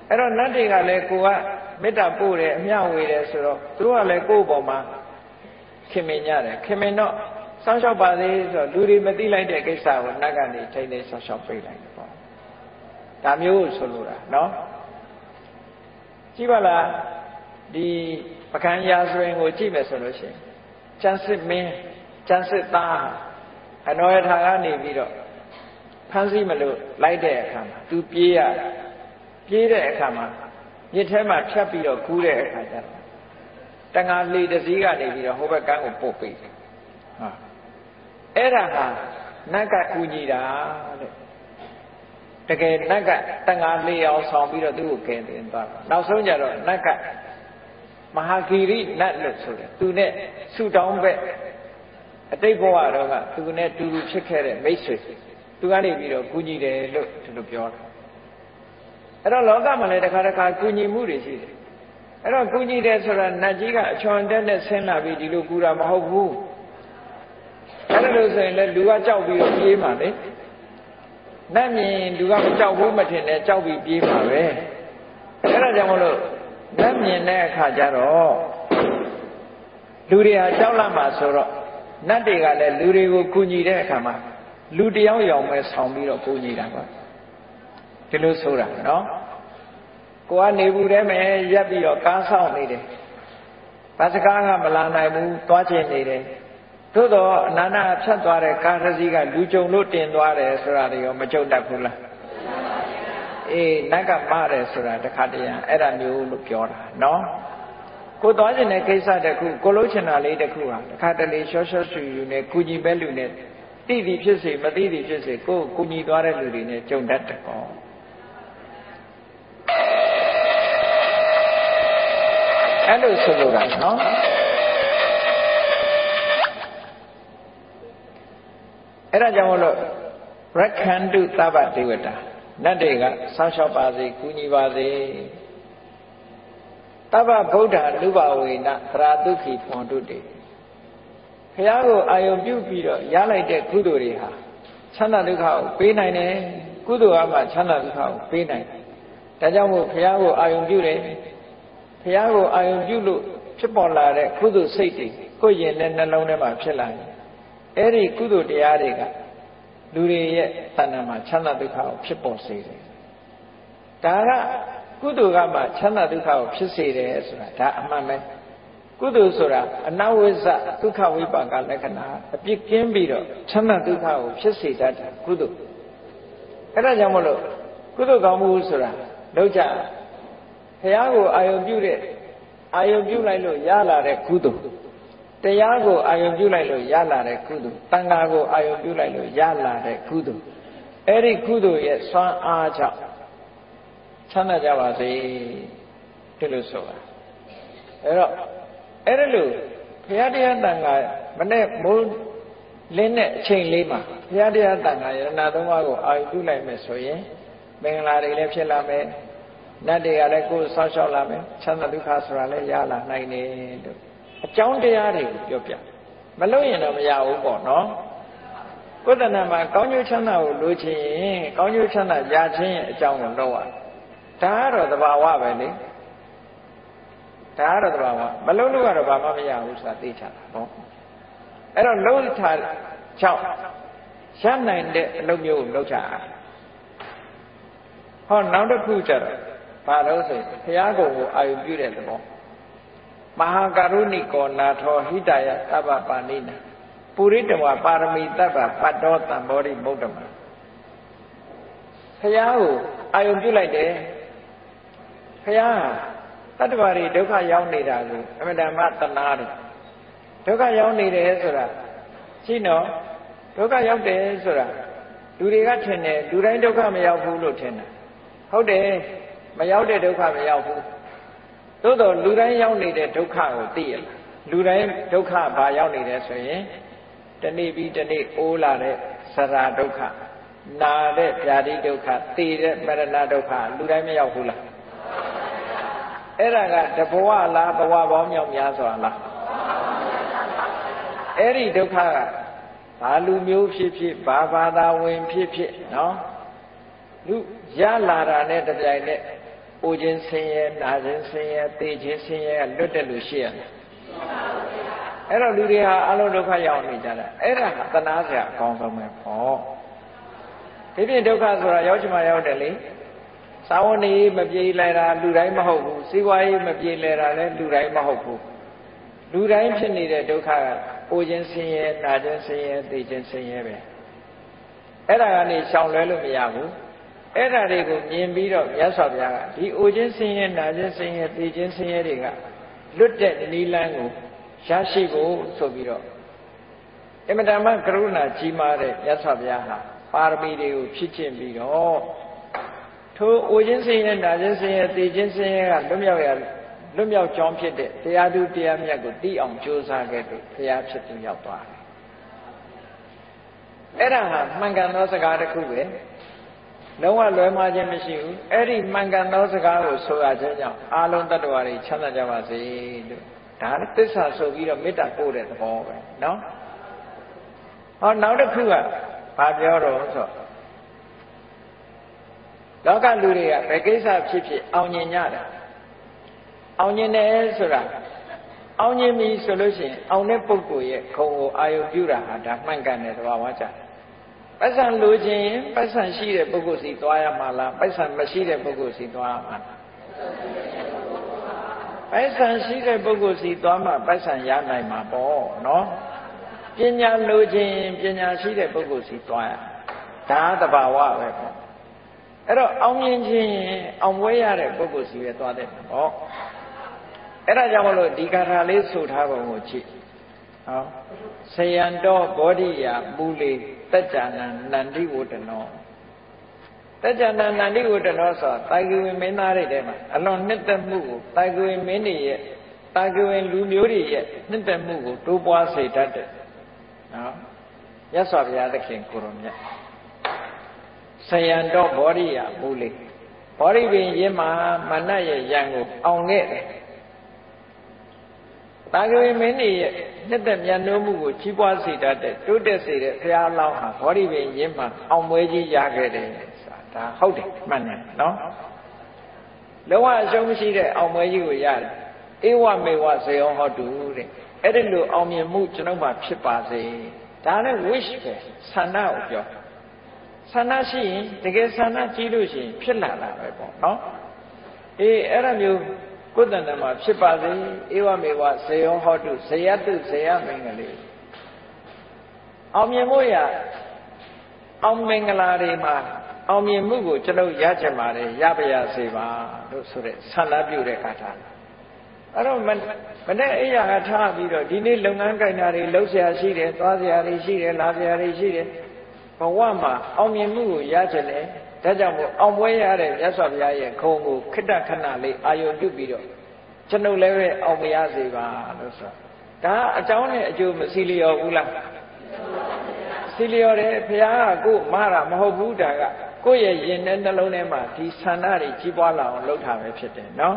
အဲ့တော့နတ်တွေကလည်းကိုကမေတ္တာပို့တယ်အမျှဝေတယ်ဆိုတော့သူတို့ကလည်းကိုယ့်ဘောမှာခင်မင်ကြတယ်ခင်မင်တော့စောင့်ရှောက်ပါသေးဆိုတော့လူတွေမသိလိုက်တဲ့ကိစ္စကိုနတ်ကနေထိန်းသိမ်းစောင့်ရှောက်ပေးလိုက်တယ်ပေါ့ဒါမျိုးဆိုလိုတာနော်ကြည့်ပါလားဒီပကံရာဇဝင်ကိုကြည့်မယ်ဆိုလို့ရှိရင်ကျန်စစ်မင်းကျန်စစ်သားအနောယထာကနေပြီးတော့ဖမ်းဆီးမလို့လိုက်တဲ့အခါမှာသူပြေးရပြေးတဲ့အခါမှာမြစ်ထဲမှာဖြတ်ပြီးတော့ကူးတဲ့အခါကျတော့တန်ဃာလှေတစ်စီးကနေပြီးတော့ဟိုဘက်ကန်းကိုပို့ပေးတယ်ဟာအဲ့ဒါဟာနတ်ကကူညီတာတဲ့တကယ်နတ်ကတန်ဃာလှေအောင်ဆောင်ပြီးတော့သူ့ကိုကယ်တင်သွားတာနောက်ဆုံးကျတော့နတ်ကမဟာဂီရိနတ်လို့ဆိုတယ်သူနဲ့ဆုတောင်းဘက်အတိတ်ဘဝတော့ကသူနဲ့တူတူဖြစ်ခဲ့တဲ့မိတ်ဆွေသူကနေပြီးတော့ကူညီတယ်လို့သူတို့ပြောတာအဲ့တော့လောကမှာလည်းတစ်ခါတစ်ခါကူညီမှုတွေရှိတယ်အဲ့တော့ကူညီတယ်ဆိုတာနတ်ကြီးကအချွန်တက်နဲ့ဆင်းလာပြီးဒီလိုကူတာမဟုတ်ဘူးအဲ့လိုဆိုရင်လည်းလူကကြောက်ပြီးတော့ပြေးမှာလေနတ်မြင်လူကမကြောက်ဘူးမထင်နဲ့ကြောက်ပြီးပြေးမှာပဲအဲ့ဒါကြောင့်မလို့နတ်မြင်တဲ့အခါကျတော့လူတွေဟာကြောက်လာမှာဆိုတော့နတ်တွေကလည်းလူတွေကိုကူညီတဲ့အခါမှာလူတယောက်ယောင်ပဲဆောင်ပြီးတော့ကူညီတာပါဒီလိုဆိုတာနော်ကိုကနေဘူးထဲမှာရက်ပြီးတော့ကားဆောင်နေတယ်ဘာစကားကမလာနိုင်ဘူးသွားချင်နေတယ်သို့တော့အနန္တဖြတ်သွားတဲ့ကားတစ်စီးကလူကြုံလို့တင်သွားတယ်ဆိုတာတွေရောမကြုံတတ်ဘူးလားအေးနတ်ကမတယ်ဆိုတာတခါတည်းအဲ့ဒါမျိုးလို့ပြောတာနော်ကိုသွားချင်တဲ့ကိစ္စတစ်ခုကိုလုံးချင်တာလေးတစ်ခုဟာတခါတလေရှော့ရှော့ဆူယူနဲ့ကုညီပဲလူနဲ့သိသည်ဖြစ်စေမသိသည်ဖြစ်စေကိုကုညီသွားတဲ့လူတွေနဲ့ကြုံတတ်တယ်ကောအဲ့လိုဆိုလိုတာနော်အဲ့ဒါကြောင့်မလို့ရက္ခန္တုသဗ္ဗဒေဝတာနတ်တွေကစောင့်ရှောက်ပါစေကူညီပါစေသဗ္ဗဗုဒ္ဓလူဘဝေနသရတုခိဖွန်တုတေဘုရားကိုအာယုံပြုပြီးတော့ရလိုက်တဲ့ကုသိုလ်တွေဟာချမ်းသာဒုက္ခကိုပေးနိုင်တယ်ကုသိုလ်အမှချမ်းသာဒုက္ခကိုပေးနိုင်တယ်ဒါကြောင့်မို့ဘုရားကိုအာယုံပြုတယ်ဘုရားကိုအာယုံပြုလို့ဖြစ်ပေါ်လာတဲ့ကုသိုလ်စိတ်တွေကိုယ်ရင်နဲ့နှလုံးထဲမှာဖြစ်လာတယ်အဲ့ဒီကုသိုလ်တရားတွေကလူတွေရဲ့တဏ္ဍာမှာချမ်းသာဒုက္ခကိုဖြစ်ပေါ်စေတယ်ဒါကကုသိုလ်ကမှချမ်းသာဒုက္ခကိုဖြစ်စေတယ်ဆိုတာဒါအမှန်ပဲကုသိုလ်ဆိုတာအနဝိဇ္ဇဒုက္ခဝိပါကလက္ခဏာအပြစ်ကင်းပြီးတော့ချမ်းသာဒုက္ခကိုဖြစ်စေတတ်တယ်ကုသိုလ်အဲ့ဒါကြောင့်မလို့ကုသိုလ်ကောင်းမှုဆိုတာလောက်ကြဘုရားကိုအာယုံပြုတဲ့အာယုံပြုလိုက်လို့ရလာတဲ့ကုသိုလ်တရားကိုအာယုံပြုလိုက်လို့ရလာတဲ့ကုသိုလ်တန်ခါကိုအာယုံပြုလိုက်လို့ရလာတဲ့ကုသိုလ်အဲ့ဒီကုသိုလ်ရဲ့စွမ်းအားကြောင့်ချမ်းသာကြပါစေဒီလိုဆိုတာအဲ့တော့အဲ့ဒါလို့ဘုရားတရားတန်ခါမနဲ့မိုးလင်းတဲ့အချိန်လေးမှာဘုရားတရားတန်ခါယရဏသုံးပါးကိုအာယုံပြုလိုက်မယ်ဆိုရင်မင်္ဂလာတွေလည်းဖြစ်လာမယ်နတ်တွေကလည်းကိုယ်ဆောက်ရှောက်လာမယ်ချမ်းသာဒုက္ခဆိုတာလည်းရလာနိုင်တယ်လို့အကြောင်းတရားတွေကိုပြောပြမလို့ရင်တော့မရဘူးပေါ့နော်ကိုယ်တဏ္ဍာမှာကောင်းကျိုးချမ်းသာကိုလိုချင်ရင်ကောင်းကျိုးချမ်းသာရခြင်းရဲ့အကြောင်းကိုလုပ်ရဒါကတော့သဘာဝပဲလေဒါကတော့သဘာဝမလုံးလို့ကတော့ဘာမှမရဘူးဆိုတာသိချတာပေါ့အဲ့တော့လုံးထားချောက်ရနိုင်တဲ့အလုပ်မျိုးကိုလုပ်ချတာဟောနောက်တစ်ခုကျတော့ဘာလို့ဆိုဘုရားကိုယ်ကိုအာယုပြုတဲ့သဘောမဟာကရုဏိကောနာထောဟိတယသဗ္ဗပါဏိနာပုရိတဝပါရမီတဗ္ဗပတ္တောတံဘောဓိမုဒ္ဓမဘုရားကိုအာယုပြုလိုက်တယ်ဘုရားတတ္တဝါတွေဒုက္ခရောက်နေတာကိုအမှန်တမ်းတနာတယ်ဒုက္ခရောက်နေတယ်ဆိုတာရှိနော်ဒုက္ခရောက်တယ်ဆိုတာလူတွေကထင်တယ်လူတိုင်းဒုက္ခမရောက်ဘူးလို့ထင်တယ်ဟုတ်တယ်မရောက်တဲ့ဒုက္ခမရောက်ဘူးသို့တော့လူတိုင်းရောက်နေတဲ့ဒုက္ခကိုသိရလားလူတိုင်းဒုက္ခဘာရောက်နေတယ်ဆိုရင်တနေ့ပြီးတနေ့အိုးလာတဲ့စရာဒုက္ခနာတဲ့ဗျာတိဒုက္ခသိတဲ့မရဏဒုက္ခလူတိုင်းမရောက်ဘူးလားအဲ့ဒါကတဘဝလားဘဝပေါင်းမြောက်များစွာလားအဲ့ဒီဒုက္ခကဘာလူမျိုးဖြစ်ဖြစ်ဘာဘာသာဝင်ဖြစ်ဖြစ်နော်လူရလာတာနဲ့တပြိုင်နက်အိုခြင်းဆင်းရဲနာခြင်းဆင်းရဲသိခြင်းဆင်းရဲလွတ်တဲ့လူရှိရတယ်အဲ့တော့လူတွေဟာအလုံးဒုက္ခရောက်နေကြတာအဲ့ဒါကသနာစရာအကောင်းဆုံးပဲပေါ့ဒီပြင်ဒုက္ခဆိုတာရောက်ချင်မှရောက်တယ်လေသာဝဏီမပြေးလိုက်တာလူတိုင်းမဟုတ်ဘူးစီးပွားရေးမပြေးလဲတာလည်းလူတိုင်းမဟုတ်ဘူးလူတိုင်းဖြစ်နေတဲ့ဒုက္ခကအိုခြင်းဆင်းရဲနာခြင်းဆင်းရဲသိခြင်းဆင်းရဲပဲအဲ့ဒါကနေရှောင်လွဲလို့မရဘူးအဲ့ဒါတွေကိုမြင်ပြီးတော့မြတ်စွာဘုရားကဒီအိုခြင်းဆင်းရဲနာခြင်းဆင်းရဲသိခြင်းဆင်းရဲတွေကလွတ်တဲ့နိလန်းကိုရရှိဖို့ဆိုပြီးတော့အမတန်မှကရုဏာကြီးမားတဲ့မြတ်စွာဘုရားဟာပါရမီတွေကိုဖြည့်ကျင့်ပြီးတော့ထိုအိုခြင်းဆင်းရဲနာခြင်းဆင်းရဲသိခြင်းဆင်းရဲကလွတ်မြောက်ရလွတ်မြောက်ကြောင်းဖြစ်တဲ့တရားသူတရားမြတ်ကိုသိအောင်ကြိုးစားခဲ့လို့ဘုရားဖြစ်သူရောက်သွားတယ်အဲ့ဒါဟာမှန်ကန်သောစကားတစ်ခုပဲလုံးဝလွဲမှားခြင်းမရှိဘူးအဲ့ဒီမှန်ကန်သောစကားကိုဆိုရခြင်းကြောင့်အာလုံးတ attva တွေချမ်းသာကြပါစေလို့ဒါသစ္စာဆိုပြီးတော့မေတ္တာပို့တဲ့သဘောပဲနော်ဟောနောက်တစ်ခုကဘာပြောတော့ဆိုလောကလူတွေကဘယ်ကိစ္စဖြစ်ဖြစ်အောင်မြင်ကြတယ်အောင်မြင်တယ်ဆိုတာအောင်မြင်ပြီဆိုလို့ရှိရင်အောင်တဲ့ပုဂ္ဂိုလ်ရဲ့ခုံကိုအာယုပြုတာဟာဒါမှန်ကန်တယ်သဘာဝကျတယ်ပတ်စံလိုချင်ပတ်စံရှိတဲ့ပုဂ္ဂိုလ်စီသွားရမှာလားပတ်စံမရှိတဲ့ပုဂ္ဂိုလ်စီသွားရမှာလားပတ်စံရှိတဲ့ပုဂ္ဂိုလ်စီသွားမှပတ်စံရနိုင်မှာပေါ့နော်ပညာလိုချင်ပညာရှိတဲ့ပုဂ္ဂိုလ်စီသွားရဒါသဘာဝပဲပေါ့အဲ့တော့အောင်မြင်ခြင်းအောင်ပွဲရတဲ့ပုဂ္ဂိုလ်စီပဲသွားတဲ့ပေါ့အဲ့ဒါကြောင့်မလို့ဒီကာထာလေးဆိုထားပုံကိုကြည့်ဟောဆယံတော်ဘောဓိယာမူလေတัจ jana နန္တိဝတ္တနောတัจ jana နန္တိဝတ္တနောဆိုတာတာဂိဝင်မင်းသားတွေထဲမှာအလွန်နှစ်သက်မှုကိုတာဂိဝင်မင်းတွေရဲ့တာဂိဝင်လူမျိုးတွေရဲ့နှစ်သက်မှုကိုတိုးပွားစေတတ်တယ်နော်မြတ်စွာဘုရားသခင်ကိုရောမြတ်ဆယံတော်ဘောဓိယာမူလေဘောဓိပင်ရင်းမှာမနတ်ရဲ့ရံကိုအောင်ခဲ့တယ်တာဂိဝင်မင်းတွေရဲ့နှစ်သက်မြတ်နိုးမှုကိုကြီးပွားစေတတ်တဲ့တိုးတက်စေတဲ့ဘုရားလောင်းဟာဘောဓိပင်ရင်းမှာအောင်ပွဲကြီးရခဲ့တယ်ဆိုတာဒါဟုတ်တယ်မှန်တယ်နော်လုံးဝအရှုံးမရှိတဲ့အောင်ပွဲကြီးကိုရတယ်ဧဝမေဝဇေယောဟောတုတဲ့အဲ့ဒီလိုအောင်မြင်မှုကျွန်တော်မှဖြစ်ပါစေဒါနဲ့ wish ပဲဆန္ဒကိုပြောဆန္ဒရှိရင်တကယ်ဆန္ဒကြီးလို့ရှိရင်ဖြစ်လာတာပဲပေါ့နော်အေးအဲ့ဒါမျိုးကိုယ်တန်တမှာဖြစ်ပါစေဧဝမေဝဇေယောဟောတုဇေယတုဇေယမင်္ဂလေအောင်မြင်မှုရအောင်မင်္ဂလာတွေမှာအောင်မြင်မှုကိုကျွန်တော်ရချင်ပါတယ်ရပါရစေပါလို့ဆိုတဲ့ဆန္ဒပြုတဲ့ကာထာအဲ့တော့မနေ့အိယာကထားပြီးတော့ဒီနေ့လုပ်ငန်းကိုင်တာတွေလှုပ်ရှားရှိတယ်သွားစရာတွေရှိတယ်လာစရာတွေရှိတယ်ဘဝမှာအောင်မြင်မှုကိုရချင်တယ်ဒါကြောင့်မို့အောင်ပွဲရတဲ့မြတ်စွာဘုရားရဲ့ခုံကိုခိတ္တခဏလေးအာယုံပြုပြီးတော့ကျွန်ုပ်လည်းပဲအောင်မရစေပါလို့ဆိုဒါအကြောင်းနဲ့အကျိုးမစီလျော်ဘူးလားစီလျော်တယ်ဘုရားကကို့မတာမဟုတ်ဘူးဒါကကိုယ့်ရဲ့ရင်ထဲနှလုံးထဲမှာဒီဆန္ဒတွေကြီးပွားလာအောင်လုပ်တာပဲဖြစ်တယ်နော်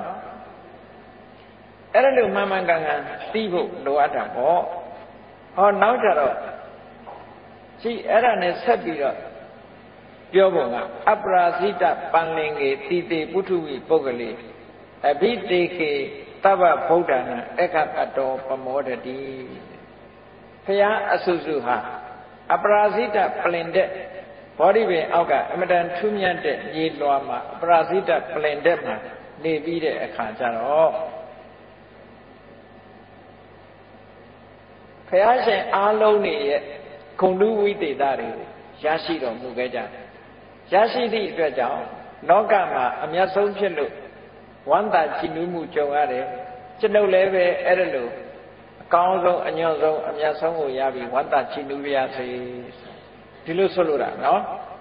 အဲ့ဒါလို့မှန်မှန်ကန်ကန်သိဖို့လိုအပ်တာပေါ့ဟောနောက်ကြတော့ကြည့်အဲ့ဒါနဲ့ဆက်ပြီးတော့ပြောပုံကအပရာဇိတပန္လင်္ကေတိတေပုထုဝိပုဂ္ဂလေအဘိတေကေတဗ္ဗဗုဒ္ဓနာအခပတောပမောဒတိဘုရားအဆုစုဟာအပရာဇိတပလင်တဲ့ဘောဓိပင်အောက်ကအမတန်ထူးမြတ်တဲ့ရေလွှာမှာအပရာဇိတပလင်တဲ့မှာနေပြီးတဲ့အခါကျတော့ဘုရားရှင်အားလုံးနေရဲ့ဂုဏ်တုဝိသေသတွေရရှိတော်မူခဲ့ကြတယ်ရရှိသည့်အတွက်ကြောင့်လောကမှာအမျက်ဆုံးဖြစ်လို့ဝမ်းသာကြည်နူးမှုကြုံရတယ်ကျွန်ုပ်လည်းပဲအဲ့ဒါလို့အကောင်းဆုံးအညွန့်ဆုံးအမျက်ဆုံးကိုရပြီးဝမ်းသာကြည်နူးရစေဒီလိုဆိုလိုတာနော်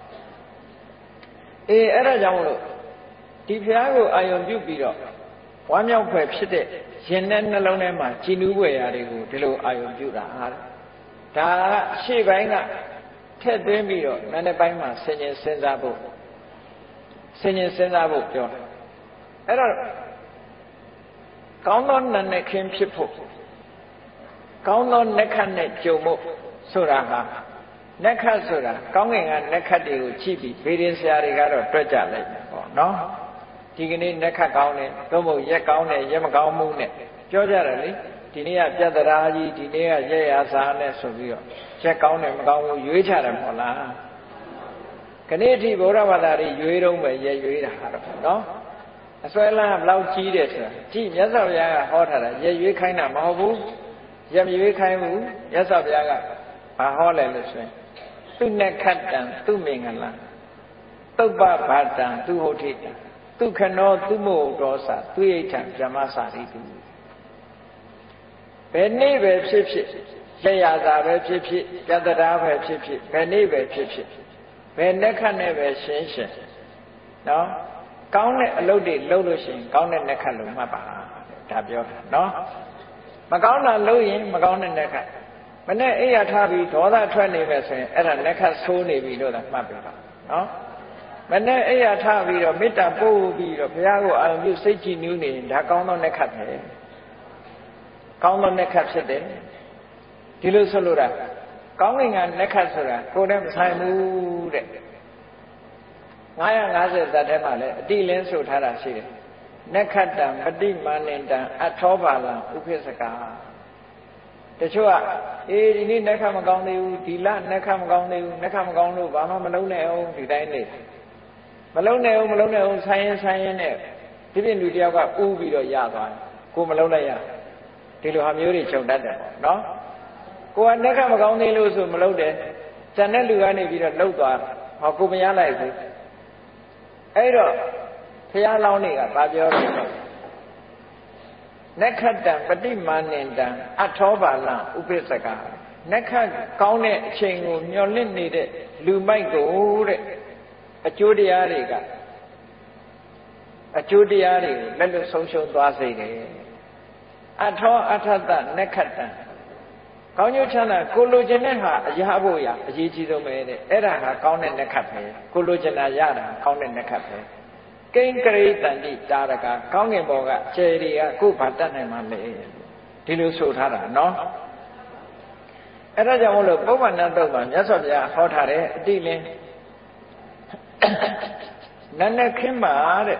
အေးအဲ့ဒါကြောင့်မလို့ဒီဘုရားကိုအာယုံပြုပြီးတော့ဝမ်းမြောက်ဖွယ်ဖြစ်တဲ့ရင်နဲ့နှလုံးထဲမှာကြည်နူးဖွယ်ရာတွေကိုဒီလိုအာယုံပြုတာဟာဒါကရှေ့ပိုင်းကထက်သွင်းပြီးတော့နာနေပိုင်းမှာဆင်ញင်စဉ်းစားဖို့ဆင်ញင်စဉ်းစားဖို့ပြောတယ်အဲ့တော့ကောင်းသောနာနဲ့ခင်းဖြစ်ဖို့ကောင်းသောနက္ခတ်နဲ့ကြုံဖို့ဆိုတာဟာနက္ခတ်ဆိုတာကောင်းကင်ကနက္ခတ်တွေကိုကြည့်ပြီးဗေဒင်ဆရာတွေကတော့တွက်ကြလိုက်တယ်ပေါ့နော်ဒီကနေ့နဲ့ခတ်ကောင်းတယ်သို့မဟုတ်ရက်ကောင်းတယ်ရက်မကောင်းမှုနဲ့ပြောကြတယ်လေဒီနေ့ကပြဿနာကြီးဒီနေ့ကရက်ရစာနဲ့ဆိုပြီးတော့ရက်ကောင်းတယ်မကောင်းဘူးရွေးချတယ်မဟုတ်လားခဏအထိဗုဒ္ဓဘာသာတွေရွေးတော့မယ်ရက်ရွေးတာတော့နော်အစွဲလန်းဘလောက်ကြီးတယ်ဆိုတာကြည့်မြတ်စွာဘုရားကဟောထားတာရက်ရွေးခိုင်းတာမဟုတ်ဘူးရက်မရွေးခိုင်းဘူးမြတ်စွာဘုရားကဘာဟောလဲလို့ဆိုရင်သူနခတ္တံသူမင်္ဂလံသုပ္ပဘာတံသူဟုတ်ထိတံဒုက္ခနောသူမို့တော်စာသူဣဋ္ဌံဗြဟ္မစာရိတုဘယ်နေ့ပဲဖြစ်ဖြစ်ရရတာပဲဖြစ်ဖြစ်ပြတ္တရာပဲဖြစ်ဖြစ်ဘယ်နေ့ပဲဖြစ်ဖြစ်ဘယ်နှက်ခတ်နဲ့ပဲရှင်းရှင်းနော်ကောင်းတဲ့အလုပ်တွေလုပ်လို့ရှိရင်ကောင်းတဲ့နှက်ခတ်လို့မှတ်ပါဒါပြောတာနော်မကောင်းတာလုပ်ရင်မကောင်းတဲ့နှက်ခတ်မနဲ့အိယာထားပြီးဒေါသထွက်နေမယ်ဆိုရင်အဲ့ဒါနှက်ခတ်ဆိုးနေပြီလို့သာမှတ်ပြပါနော်မနဲ့အိယာထားပြီးတော့မေတ္တာပို့ပြီးတော့ဘုရားကိုအာရုံပြုစိတ်ကြည်နူးနေရင်ဒါကောင်းသောနှက်ခတ်ပဲကောင်းသောနှက်ခတ်ဖြစ်တယ်ဒီလိုဆိုလို့တာကောင်းငင်ကနှက်ခတ်ဆိုတာကိုယ်နဲ့မဆိုင်ဘူးတဲ့ငါးရာငါးဆယ်ဇတ်ထဲမှာလည်းအတိလင်းဆိုထားတာရှိတယ်နှက်ခတ်တံပฏิမာနင်တံအထောပါလံဥပိစ္ဆကာတချို့ကအေးဒီနေ့နှက်ခတ်မကောင်းသေးဘူးဒီလနှက်ခတ်မကောင်းသေးဘူးနှက်ခတ်မကောင်းလို့ဘာမှမလုံးနဲ့အောင်ဒီတိုင်းနေမလုံးနဲ့အောင်မလုံးနဲ့အောင်ဆိုင်ရင်ဆိုင်ရင်နဲ့ဒီပြင်လူတယောက်ကဥပြီးတော့ရသွားတယ်ကိုမလုံးလိုက်ရဒီလိုဟာမျိုးတွေချုပ်တတ်တယ်ပေါ့နော်ကိုကနှက်ခတ်မကောင်းသေးလို့ဆိုမလုံးတယ်ဇန်တဲ့လူကနေပြီးတော့လှုပ်သွားဟောကိုမရလိုက်ဘူးအဲ့တော့ဘုရားလောင်းတွေကဗာပြောတယ်နက္ခတံပฏิမာနင်တံအထောပါလံဥပိစ္ဆကာနက္ခကောင်းတဲ့အချိန်ကိုမျောလင့်နေတဲ့လူမိုက်ကိုတဲ့အကျိုးတရားတွေကအကျိုးတရားတွေကိုလက်လွတ်ဆုံးရှုံးသွားစေတယ်အထောအထတနက္ခတံကောင်းကျိုးချမ်းသာကိုလိုချင်တဲ့ဟာအရာဖို့ရအရေးကြီးဆုံးပဲတဲ့အဲ့ဒါဟာကောင်းတဲ့နက္ခတ်ပဲကိုလိုချင်တာရတာကောင်းတဲ့နက္ခတ်ပဲကိဉ္ကရိတန္တိတာရကကောင်းငင်ဘောကကျယ်တွေကကိုယ်ဘာတတ်နိုင်မှလဲဒီလိုဆိုထားတာနော်အဲ့ဒါကြောင့်မို့လို့ပုဗ္ဗန္နတုတ်မှာမြတ်စွာဘုရားဟောထားတဲ့အတိလင်းနတ်နဲ့ခင်းပါ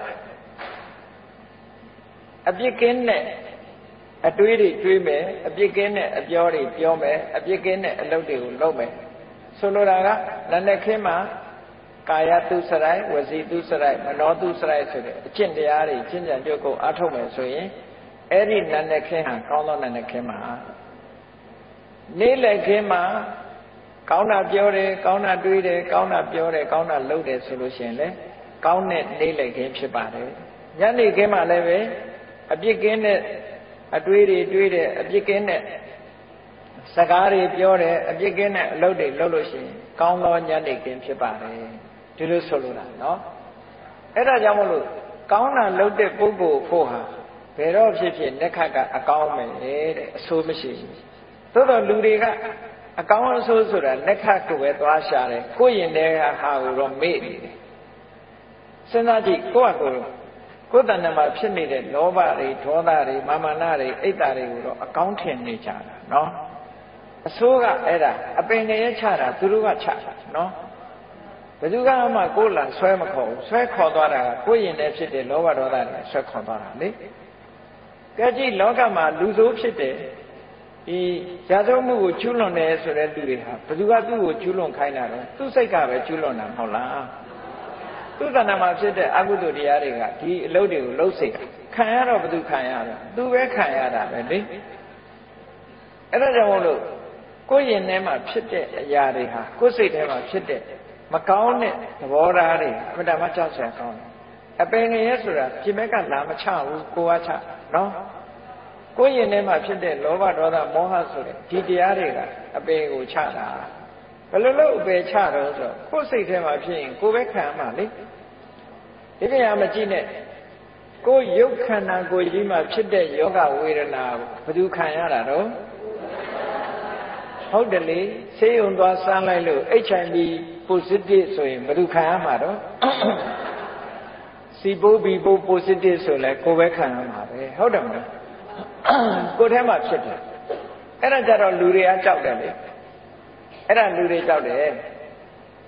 တဲ့အပြစ်ကင်းတဲ့အတွေးတွေတွေးမယ်အပြစ်ကင်းတဲ့အပြောတွေပြောမယ်အပြစ်ကင်းတဲ့အလုပ်တွေကိုလုပ်မယ်ဆိုလိုတာကနတ်နဲ့ခင်းမှာကာယတုစရိုက်ဝစီတုစရိုက်မနောတုစရိုက်ဆိုတဲ့အကျင့်တရားတွေကျင့်ကြံကြုတ်ကိုအားထုတ်မယ်ဆိုရင်အဲ့ဒီနတ်နဲ့ခင်းဟာကောင်းသောနတ်နဲ့ခင်းမှာနေ့လည်ခင်းမှာကောင်းတာပြောတယ်ကောင်းတာတွေးတယ်ကောင်းတာပြောတယ်ကောင်းတာလုပ်တယ်ဆိုလို့ရှိရင်လေကောင်းတဲ့နေ့လည်ခင်းဖြစ်ပါတယ်ညနေခင်းမှာလည်းပဲအပြစ်ကင်းတဲ့အတွေးတွေတွေးတယ်အပြစ်ကင်းတဲ့စကားတွေပြောတယ်အပြစ်ကင်းတဲ့အလုပ်တွေလုပ်လို့ရှိရင်ကောင်းသောညနေခင်းဖြစ်ပါတယ်ဒီလိုဆိုလိုတာနော်အဲ့ဒါကြောင့်မလို့ကောင်းတာလုပ်တဲ့ပုဂ္ဂိုလ်ဖို့ဟာဘယ်တော့ဖြစ်ဖြစ်လက်ခတ်ကအကောင်းမယ်တဲ့အဆိုးမရှိဘူးသို့တော့လူတွေကအကောင်းအဆိုးဆိုတာလက်ခတ်ကိုပဲသွားရှာတယ်ကိုယ့်ရင်ထဲကဟာကိုတော့မေ့နေတယ်စဉ်းစားကြည့်ကိုယ့်အကိုကိုယ်တဏ္ဍာမှာဖြစ်နေတဲ့လောဘတွေဒေါသတွေမာမနတွေအိတ်တာတွေကိုတော့အကောင်းထင်နေကြတာနော်အဆိုးကအဲ့ဒါအပင်ငရဲချတာသူတို့ကချတာနော်ဘယ်သူကမှကိုယ်လာဆွဲမခေါ်ဘူးဆွဲခေါ်သွားတာကကိုယ်ရင်ထဲဖြစ်တဲ့လောဘဒေါသတွေဆွဲခေါ်သွားတာလေကြည့်ကြည့်လောကမှာလူဆိုးဖြစ်တဲ့ဒီရာဇဝမှုကိုကျူးလွန်တယ်ဆိုတဲ့လူတွေဟာဘယ်သူကသူ့ကိုကျူးလွန်ခိုင်းတာတော့သူ့စိတ်ကပဲကျူးလွန်တာမဟုတ်လားသူ့တဏ္ဍာမှာဖြစ်တဲ့အကုသိုလ်တရားတွေကဒီအလုပ်တွေကိုလှုပ်စေတာခံရတော့ဘယ်သူခံရတော့သူပဲခံရတာပဲလေအဲ့ဒါကြောင့်မို့လို့ကိုယ်ရင်ထဲမှာဖြစ်တဲ့အရာတွေဟာကိုယ်စိတ်ထဲမှာဖြစ်တဲ့မကောင်းတဲ့သဘောထားတွေအမှန်တမ်းကြောက်စရာကောင်းတယ်အပင်ငရဲဆိုတာပြင်မဲ့ကလာမချဘူးကိုယ်ကချနော်ကိုယ်ရင်ထဲမှာဖြစ်တဲ့လောဘဒေါသမောဟဆိုတဲ့ဒီတရားတွေကအပင်ကိုချတာဘယ်လိုလုပ်အပယ်ချတော့ဆိုကိုယ်စိတ်ထဲမှာဖြစ်ရင်ကိုယ်ပဲခံမှာလေဒီနေရာမကြည့်နဲ့ကိုယ်ရုပ်ခန္ဓာကိုယ်ကြီးမှာဖြစ်တဲ့ယောဂဝေဒနာဘယ်သူခံရတာတော့ဟုတ်တယ်လေဆေးရုံသွားစမ်းလိုက်လို့ H I V positive ဆိုရင်ဘယ်သူခံရမှာတော့စီပိုးဘီပိုး positive ဆိုလဲကိုယ်ပဲခံရမှာပဲဟုတ်တယ်မလားကိုယ်ထဲမှာဖြစ်တယ်အဲ့ဒါကြတော့လူတွေကကြောက်တယ်လေအဲ့ဒါလူတွေကြောက်တယ်ဒ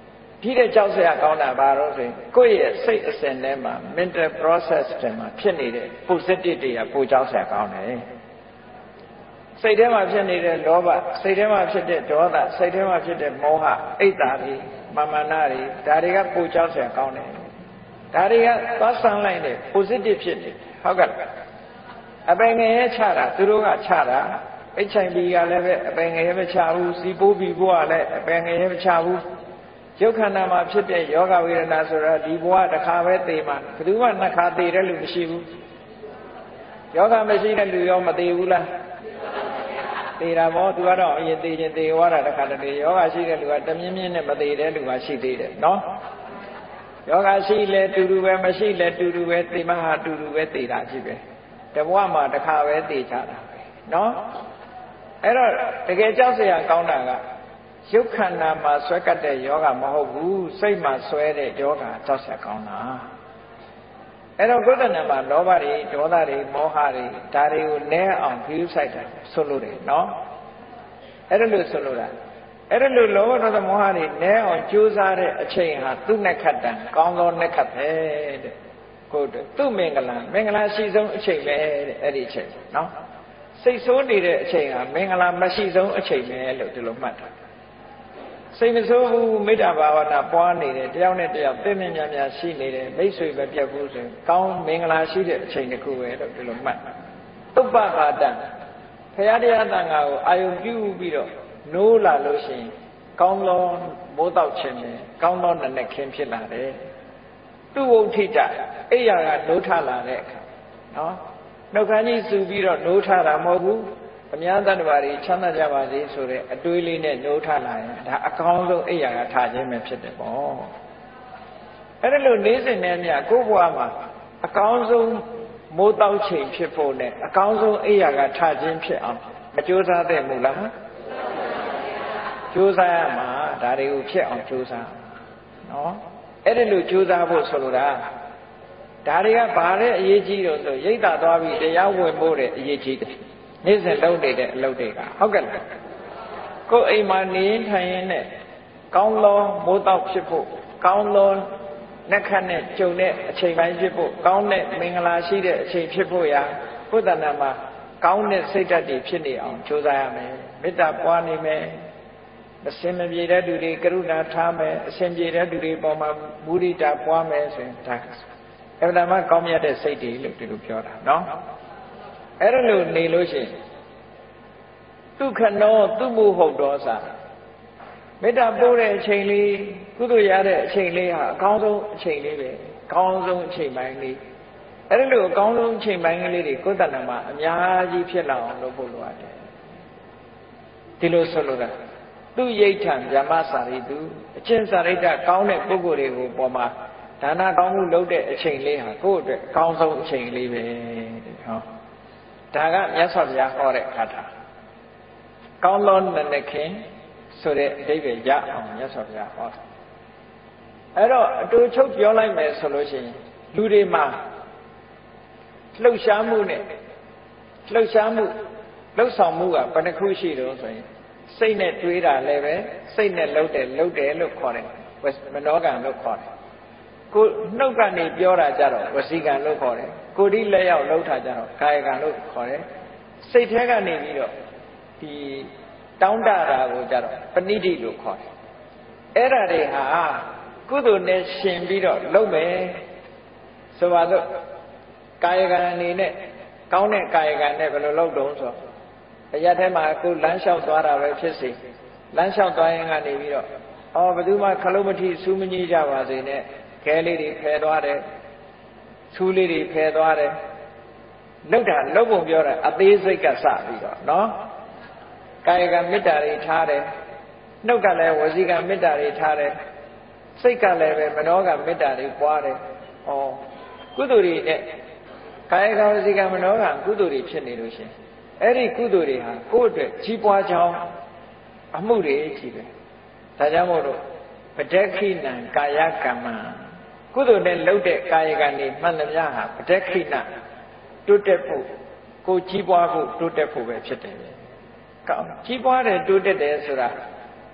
ပြီးတဲ့ကြောက်စရာကောင်းတာဘာလို့ဆိုရင်ကိုယ့်ရဲ့စိတ်အစဉ်ထဲမှာ mental process တွေမှာဖြစ်နေတဲ့ positive တွေကပိုကြောက်စရာကောင်းတယ်စိတ်ထဲမှာဖြစ်နေတဲ့လောဘစိတ်ထဲမှာဖြစ်တဲ့ဒေါသစိတ်ထဲမှာဖြစ်တဲ့မောဟအိတ်တာတွေမာမနာတွေဒါတွေကပိုကြောက်စရာကောင်းတယ်ဒါတွေကသွားဆန်းလိုက်တဲ့ positive ဖြစ်နေဟုတ်ကဲ့အပင်ငယ်ရဲ့ချတာသူတို့ကချတာအိတ်ချိုင်ပြီးကလည်းပဲအပင်ငယ်ရဲ့မချဘူးစီပိုးပြီးဘွားလည်းအပင်ငယ်ရဲ့မချဘူးရုပ်ခန္ဓာမှာဖြစ်တဲ့ယောဂဝေဒနာဆိုတာဒီဘဝတစ်ခါပဲသိမှာဘယ်သူမှနှစ်ခါသိတဲ့လူမရှိဘူးယောဂမရှိတဲ့လူရောမသိဘူးလားသိတာပေါ့သူကတော့အရင်သိချင်းသိသွားတာတစ်ခါတလေယောဂရှိတဲ့လူကတမြင်းမြင်းနဲ့မသိတဲ့လူကရှိသေးတယ်နော်ယောဂရှိလဲတူတူပဲမရှိလဲတူတူပဲသိမှဟာတူတူပဲသိတာရှိပဲတဘဝမှာတစ်ခါပဲသိကြတာပဲနော်အဲ့တော့တကယ်ကြောက်စရာကောင်းတာကရုပ်ခန္ဓာမှာဆွဲကပ်တဲ့ယောဂမဟုတ်ဘူးစိတ်မှာဆွဲတဲ့ယောဂကြောက်စရာကောင်းတာအဲ့တော့ကုသနာမှာလောဘတွေဒေါသတွေမောဟတွေဒါတွေကိုနည်းအောင်ဂရုစိုက်တယ်ဆိုလို့တယ်နော်အဲ့ဒါလို့ဆိုလို့တာအဲ့ဒါလို့လောဘဒေါသမောဟတွေနည်းအောင်ကြိုးစားတဲ့အချိန်ဟာသူ့နဲ့ခတ်တန်ကောင်းသောနဲ့ခတ်ပဲတဲ့ကိုယ်သူ့မင်္ဂလာမင်္ဂလာရှိဆုံးအချိန်ပဲတဲ့အဲ့ဒီအချိန်နော်စိတ်ဆိုးနေတဲ့အချိန်ဟာမင်္ဂလာမရှိဆုံးအချိန်ပဲလို့ဒီလိုမှတ်တာစိတ်မဆိုးဘူးမေတ္တာဘာဝနာပွားနေတယ်တယောက်နဲ့တယောက်သိမြင်များများရှိနေတယ်မိတ်ဆွေပဲပြတ်ဘူးဆိုရင်ကောင်းမင်္ဂလာရှိတဲ့အချိန်တစ်ခုပဲလို့ဒီလိုမှတ်သုပ္ပဘာတံဘုရားတရားတန်ခါကိုအာယုံပြုပြီးတော့နိုးလာလို့ရှိရင်ကောင်းသောမိုးတောက်ခြင်းပဲကောင်းသောနနက်ခင်းဖြစ်လာတယ်သူ့ဝုဋ္ဌိတအိယာကနိုးထလာတဲ့အခါနော်နှုတ်ခမ်းကြီးစူပြီးတော့နိုးထတာမဟုတ်ဘူးအများတ attva တွေချမ်းသာကြပါစေဆိုတဲ့အတွေးလေးနဲ့နိုးထလာရင်ဒါအကောင်းဆုံးအိယာကထခြင်းပဲဖြစ်တယ်ပေါ့အဲ့ဒါလို့နေ့စဉ်နဲ့မြတ်ကိုယ့်ဘဝမှာအကောင်းဆုံးမိုးတောက်ချိန်ဖြစ်ဖို့နဲ့အကောင်းဆုံးအိယာကထခြင်းဖြစ်အောင်မကြိုးစားသင့်ဘူးလားကြိုးစားရမှာဒါတွေကိုဖြစ်အောင်ကြိုးစားနော်အဲ့ဒါလို့ကြိုးစားဖို့ဆိုလိုတာဒါတွေကဘာတဲ့အရေးကြီးတော့ဆိုရိတ်တာသွားပြီးတရားဝင်ဖို့တဲ့အရေးကြီးတယ်နေ့စဉ်လုပ်နေတဲ့အလုပ်တွေကဟုတ်ကဲ့လားကိုယ်အိမ်မှာနေထိုင်ရင်းနဲ့ကောင်းသောမိုးတောက်ဖြစ်ဖို့ကောင်းသောနှက်ခတ်နဲ့ကြုံတဲ့အချိန်ပိုင်းဖြစ်ဖို့ကောင်းတဲ့မင်္ဂလာရှိတဲ့အချိန်ဖြစ်ဖို့ရာကိုယ်တဏ္ဍာမှာကောင်းတဲ့စိတ်ဓာတ်တွေဖြစ်နေအောင်ကြိုးစားရမယ်မေတ္တာပွားနေမယ်အစင်မပြေတဲ့သူတွေကရုဏာထားမယ်အစင်ပြေတဲ့သူတွေပေါ်မှာမုဒိတာပွားမယ်ဆိုရင်ဒါအဲ့ဒါမှကောင်းမြတ်တဲ့စိတ်တွေလို့ဒီလိုပြောတာနော်အဲ့ဒါလို့နေလို့ရှိရင်ဒုက္ခနောသူမှုဟုတ်တော်စာမေတ္တာပို့တဲ့အချိန်လေးကုသိုလ်ရတဲ့အချိန်လေးဟာအကောင်းဆုံးအချိန်လေးပဲအကောင်းဆုံးအချိန်ပိုင်းလေးအဲ့ဒါလို့အကောင်းဆုံးအချိန်ပိုင်းကလေးတွေကိုယ်တဏ္ဍာမှာအများကြီးဖြစ်လာအောင်လုပ်ဖို့လိုအပ်တယ်ဒီလိုဆိုလိုတာသူရိဋ္ဌံဗြဟ္မစာရိတုအချင်းစာရိတ္တကောင်းတဲ့ပုဂ္ဂိုလ်တွေကိုပေါ်မှာဒါနကောင်းမှုလုပ်တဲ့အချိန်လေးဟာကိုယ့်အတွက်အကောင်းဆုံးအချိန်လေးပဲဟောဒါကမြတ်စွာဘုရားဟောတဲ့ခါတာကောင်းသောနနခင်ဆိုတဲ့အဓိပ္ပာယ်ရအောင်မြတ်စွာဘုရားဟောတယ်အဲ့တော့အတူချုပ်ပြောလိုက်မယ်ဆိုလို့ရှိရင်လူတွေမှာလှုပ်ရှားမှုနဲ့လှုပ်ရှားမှုလှုပ်ဆောင်မှုကဘယ်နှခုရှိတော့ဆိုရင်စိတ်နဲ့တွေးတာလည်းပဲစိတ်နဲ့လှုပ်တယ်လှုပ်တယ်လို့ခေါ်တယ်မနောကံလို့ခေါ်တယ်ကိုနှုတ်ကနေပြောတာကြတော့ဝစီကံလို့ခေါ်တယ်ကိုယ်ဒီလက်ရောက်လှုပ်တာကြတော့ကာယကံလို့ခေါ်တယ်စိတ်ထဲကနေပြီးတော့ဒီတောင်းတတာကိုကြတော့ပဏိတိလို့ခေါ်တယ်အဲ့ဒါတွေဟာကုသိုလ်နဲ့ရှင်ပြီးတော့လုပ်မယ်ဆိုပါတော့ကာယကံအနေနဲ့ကောင်းတဲ့ကာယကံနဲ့ဘယ်လိုလုပ်တုံးဆိုအရာထဲမှာကိုလမ်းလျှောက်သွားတာပဲဖြစ်စေလမ်းလျှောက်သွားရင်ကနေပြီးတော့အော်ဘယ်သူမှခလုံးမထိစူးမကြီးကြပါစေနဲ့ခဲလေးတွေဖယ်သွားတယ်စူးလေးတွေဖယ်သွားတယ်လှုပ်တာလှုပ်ပုံပြောတာအသေးစိတ်ကစပြီးတော့နော်ကာယကမေတ္တာတွေထားတယ်နှုတ်ကလည်းဝစီကမေတ္တာတွေထားတယ်စိတ်ကလည်းပဲမနောကမေတ္တာတွေပွားတယ်ဩကုသိုလ်တွေနဲ့ကာယကဝစီကမနောကကုသိုလ်တွေဖြစ်နေလို့ရှင်အဲ့ဒီကုသိုလ်တွေဟာကိုယ့်အတွက်ကြီးပွားကြောင်းအမှုတွေကြီးပဲဒါကြောင့်မို့လို့ပဋက္ခိဏံကာယကမ္မကုသိုလ်နဲ့လုပ်တဲ့ကာယကံတွေမှန်သမျှဟာပဋက္ခိဏတိုးတက်ဖို့ကိုကြီးပွားဖို့တိုးတက်ဖို့ပဲဖြစ်တယ်ကောင်းကြီးပွားတယ်တိုးတက်တယ်ဆိုတာ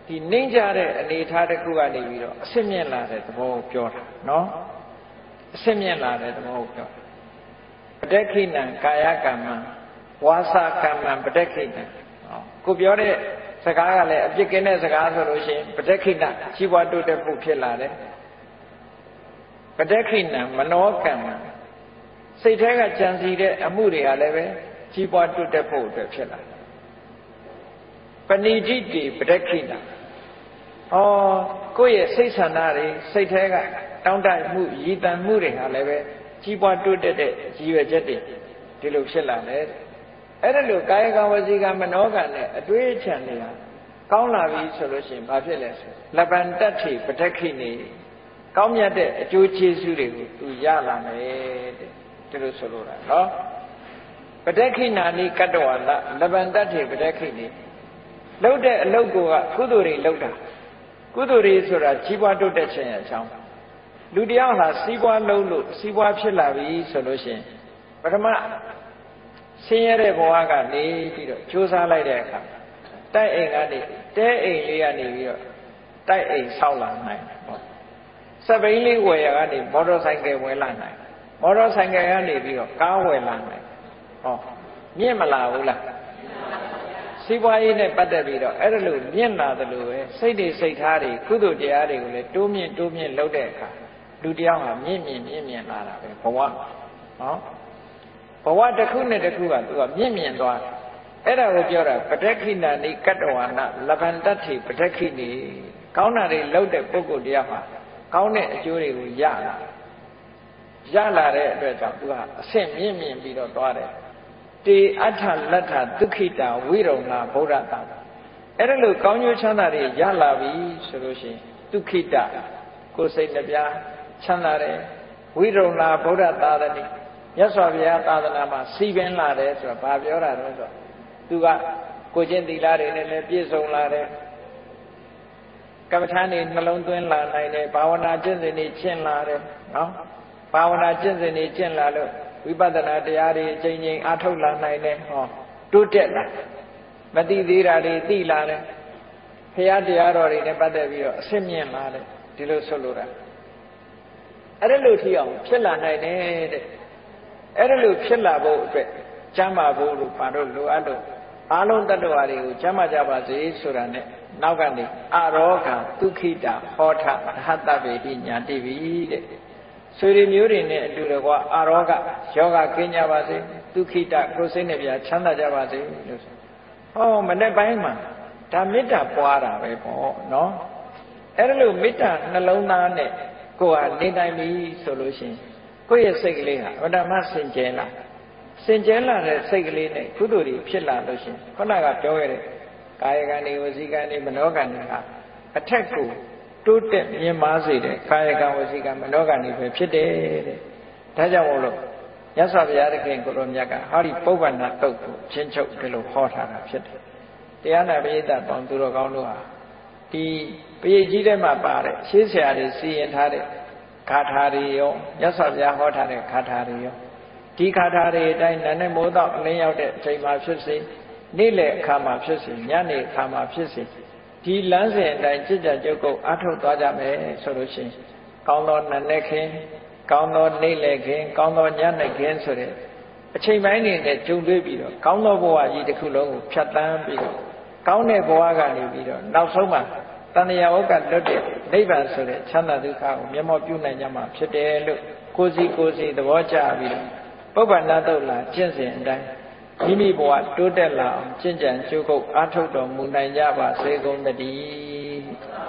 ဒီနှိမ့်ကြတဲ့အနေအထားတစ်ခုကနေပြီးတော့အစစ်မြင့်လာတဲ့သဘောကိုပြောတာနော်အစစ်မြင့်လာတဲ့သဘောကိုပြောပဋိခိဏံကာယကမ္မဝါစာကမ္မပဋိခိဏံကိုပြောတဲ့စကားကလည်းအပြစ်ကင်းတဲ့စကားဆိုလို့ရှိရင်ပဋိခိဏကြီးပွားတိုးတက်ဖို့ဖြစ်လာတယ်ပဋိခိဏံမနောကမ္မစိတ်ထဲကကြံစီတဲ့အမှုတွေကလည်းပဲကြီးပွားတိုးတက်ဖို့အတွက်ဖြစ်လာတယ်ပဏိတိတိပဋိခိဏဩကိုယ့်ရဲ့စိတ်ဆန္ဒတွေစိတ်ထဲကတောင်းတမှုရည်တန်မှုတွေဟာလည်းပဲကြီးပွားတိုးတက်တဲ့ရည်ရွယ်ချက်တွေဒီလိုဖြစ်လာတယ်အဲ့ဒါလို့ကာယကံဝစီကံမနောကံနဲ့အတွေ့အကြုံတွေဟာကောင်းလာပြီဆိုလို့ရှိရင်ဘာဖြစ်လဲဆိုလပန္တတိပဋိခိဏကောင်းမြတ်တဲ့အကျိုးကျေးဇူးတွေကိုသူရလာမယ်တဲ့ဒီလိုဆိုလိုတာနော်ပဋိခိဏာနိကတ္တဝါလလပန္တတိပဋိခိဏလှုပ်တဲ့အလုပ်ကကုသိုလ်တွေလှုပ်တာကုသိုလ်တွေဆိုတာကြီးပွားတိုးတက်ခြင်းရဲ့အကြောင်းလူတယောက်ဟာစီးပွားလုံးလို့စီးပွားဖြစ်လာပြီဆိုလို့ရှိရင်ပထမဆင်းရဲတဲ့ဘဝကနေပြီးတော့ကြိုးစားလိုက်တဲ့အခါတိုက်အိမ်ကနေတဲအိမ်လေးကနေပြီးတော့တိုက်အိမ်ဆောက်လာနိုင်ပေါ့စက်ဘိန်းလေးဝယ်ရကနေမော်တော်ဆိုင်ကယ်ဝယ်လာနိုင်မော်တော်ဆိုင်ကယ်ကနေပြီးတော့ကားဝယ်လာနိုင်ဟောမြင့်မလာဘူးလားစီးပွားရေးနဲ့ပတ်သက်ပြီးတော့အဲ့ဒါလို့မြင့်လာတယ်လို့ပဲစိတ်တွေစိတ်ထားတွေကုသိုလ်တရားတွေကိုလည်းတိုးမြင့်တိုးမြင့်လုပ်တဲ့အခါလူတယောက်ဟာမြင့်မြင့်မြင့်မြင့်လာတာပဲဘဝနော်ဘဝတစ်ခုနဲ့တစ်ခုကသူကမြင့်မြင့်သွားတယ်အဲ့ဒါကိုပြောတာပဋိခိဏာနိကတ္တဝါနလပန္တတိပဋိခိဏီကောင်းတာတွေလုပ်တဲ့ပုဂ္ဂိုလ်တရားမှာကောင်းတဲ့အကျိုးတွေကိုရလာရလာတဲ့အတွက်ကြောင့်သူကအဆင့်မြင့်မြင့်ပြီးတော့သွားတယ်တေအဋ္ဌလတ္ထဒုက္ခိတာဝိရုံနာဗုဒ္ဓတာအဲ့ဒါလို့ကောင်းကျိုးချမ်းသာတွေရလာပြီဆိုလို့ရှိရင်ဒုက္ခိတကိုယ်စိတ်နှပြချမ်းသာတယ်ဝိရုံနာဗုဒ္ဓတာတည်းမြတ်စွာဘုရားသာသနာမှာစီပင်လာတယ်ဆိုတာဘာပြောတာလဲဆိုတော့သူကကိုကျင့်သီလတွေနဲ့လည်းပြည့်စုံလာတယ်ကမ္မထာနေနှလုံးသွင်းလာနိုင်တယ်ဘာဝနာကျင့်စဉ်တွေကျင့်လာတယ်နော်ဘာဝနာကျင့်စဉ်တွေကျင့်လာလို့ဝိပဿနာတရားတွေအချိန်ချင်းအားထုတ်လာနိုင်တယ်ဟောတိုးတက်လာမသိသေးတာတွေသိလာတယ်ဘုရားတရားတော်တွေနဲ့ပတ်သက်ပြီးတော့အဆင့်မြင့်လာတယ်ဒီလိုဆိုလိုတာအဲ့ဒါလို့ထီအောင်ဖြစ်လာနိုင်တယ်တဲ့အဲ့ဒါလို့ဖြစ်လာဖို့အတွက်ကျမ်းမာဖို့လို့ဘာလို့လိုအပ်လို့အားလုံးတတ္တဝါတွေကိုကျမ်းမာကြပါစေဆိုတာနဲ့နောက်ကနေအရောဂဒုက္ခိတဟောထဟတဗေတိညာတိပိတဲ့ဆွေတွေမျိုးတွေနဲ့အတူတကွအရောဂယောဂကင်းကြပါစေဒုက္ခိတကိုယ်စိတ်နဲ့ပြချမ်းသာကြပါစေလို့ဆိုဟောမနေ့ပိုင်းမှာဒါမေတ္တာပွားတာပဲပေါ့နော်အဲ့ဒါလို့မေတ္တာနှလုံးသားနဲ့ကိုယ်ဟာနေတိုင်းပြီဆိုလို့ရှိရင်ကိုယ့်ရဲ့စိတ်ကလေးဟာဗဒမစင်ကြဲလာစင်ကြဲလာတဲ့စိတ်ကလေးနဲ့ကုသိုလ်တွေဖြစ်လာလို့ရှိရင်ခုနကပြောခဲ့တဲ့ကာယကံတွေဝစီကံတွေမနောကံတွေဟာအထက်ကိုတိုးတက်မြင့်မားစေတဲ့ကာယကံဝစီကံမနောကံတွေပဲဖြစ်တယ်တဲ့ဒါကြောင့်မို့လို့မြတ်စွာဘုရားသခင်ကိုရောမြတ်ကဟောဒီပုဗ္ဗန္နတုတ်ကိုချင်းချုပ်ဒီလိုဟောထားတာဖြစ်တယ်တရားနာပရိသတ်ပေါင်းသူတော်ကောင်းတို့ဟာဒီပရိကြီးထဲမှာပါတဲ့ရှေးဆရာတွေစီရင်ထားတဲ့ဂါထာတွေရောမြတ်စွာဘုရားဟောထားတဲ့ဂါထာတွေရောဒီဂါထာတွေအတိုင်းနာနဲ့မိုးတော့အလင်းရောက်တဲ့အချိန်မှာဖြစ်စေနေ့လယ်အခါမှာဖြစ်စေညနေအခါမှာဖြစ်စေဒီလမ်းစဉ်အတိုင်းจิตကြကြုတ်ကုတ်အထုတ်သွားကြမယ်ဆိုလို့ရှိရင်ကောင်းသောနာနဲ့ခင်းကောင်းသောနေ့လယ်ခင်းကောင်းသောညနေခင်းဆိုတဲ့အချိန်ပိုင်းတွေနဲ့ကြုံတွေ့ပြီးတော့ကောင်းသောဘဝကြီးတစ်ခုလုံးကိုဖြတ်တန်းပြီးတော့ကောင်းတဲ့ဘဝကနေပြီးတော့နောက်ဆုံးမှာတဏှာဝကလွတ်တဲ့နိဗ္ဗာန်ဆိုတဲ့ချမ်းသာဒုက္ခကိုမျက်မှောက်ပြုနိုင်ကြမှာဖြစ်တယ်လို့ကိုယ်စီကိုယ်စီသဘောကျပြီးတော့ပုဗ္ဗန္နတုတ်လာကျင့်စဉ်အတိုင်းမိမိဘဝတိုးတက်လာအောင်ကျင့်ကြံကြိုးကုပ်အားထုတ်တော်မူနိုင်ကြပါစေကုန်သတည်း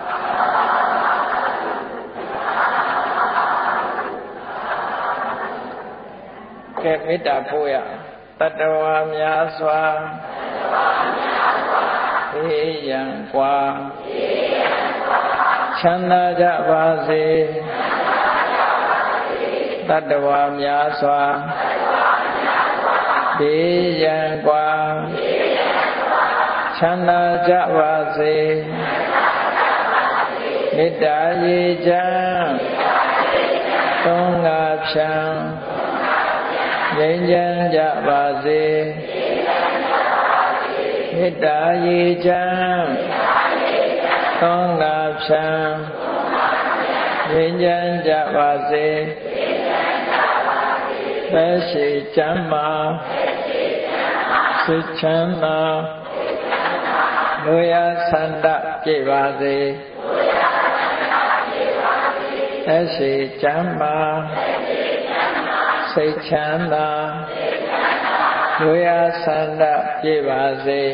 ကဲမေတ္တာပို့ရတတ္တဝါများစွာဘေးရန်กว่าချမ်းသာကြပါစေတတ္တဝါများစွာဘေးရန်กว่าချမ်းသာကြပါစေမေတ္တာရေချမ်းသုံးငါဖြံငြိမ်းချမ်းကြပါစေမေတ္တာရေချမ်းသောနာဖြံငြိမ်းချမ်းကြပါစေသက်ရှိကျမ်းမာစိတ်ချမ်းသာလူရဆန္ဒပြည့်ပါစေသက်ရှိကျမ်းမာစိတ်ချမ်းသာလူရဆန္ဒပြည့်ပါစေ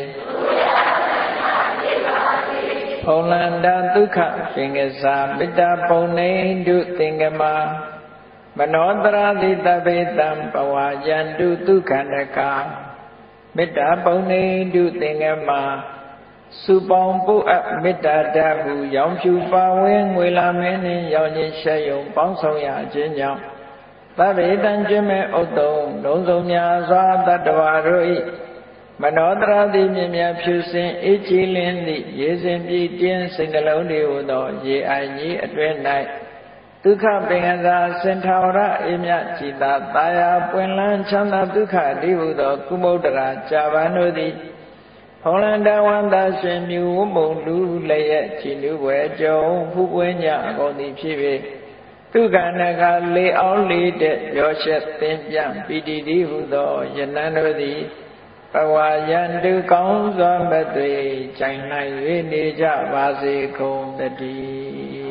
ဘုံလန္တဒုက္ခပင်ကစားမေတ္တာပုံနေတုသင်္ကမမနောတရာတိတဗေတံဘဝယန္တုဒုက္ခန္တကာမေတ္တာပုံနေတုသင်္ကမစုပေါင်းပုအပ်မေတ္တာဓာတ်ဟုရောင်ဖြူပါဝင်းငွေလာမင်းနှင့်ရောင်ချင်းရှက်ယုံပေါင်းဆောင်ရခြင်းကြောင့်သဗ္ဗေတံကျွမဲ့ဥတ္တုံလုံးစုံများစွာတတ္တဝါတို့၏မနောတရာတိမြင်မြဖြူစင်အေးကြည်လင်းသည့်ရေစင်ပြည့်တင်းစိတ်နှလုံးတွေဟူသောရေအိုင်ကြီးအတွင်း၌ဒုက္ခပင်ကစားစင်ထာဝရအေးမြကြည်သာတာယာပွင့်လန်းချမ်းသာဒုက္ခတိဟုသောကုမုဒ္ဒရာကြာပန်တို့သည်ဘုံလန္တဝန္တာရှင်မြူဝမုံလူလည်းရဲ့ကြည်နူးွယ်ကြုံဖူးပွင့်ကြအကုန်သည်ဖြစ်၍ဒုက္ခနကလေအောင်လေးတဲ့ရောရှက်သင်ပြန်ပီတိတိဟုသောယနံတို့သည်ဘဝယန္တုကောင်းစွာမသွေကြိုင်နိုင်၍နေကြပါစေကုန်တည်း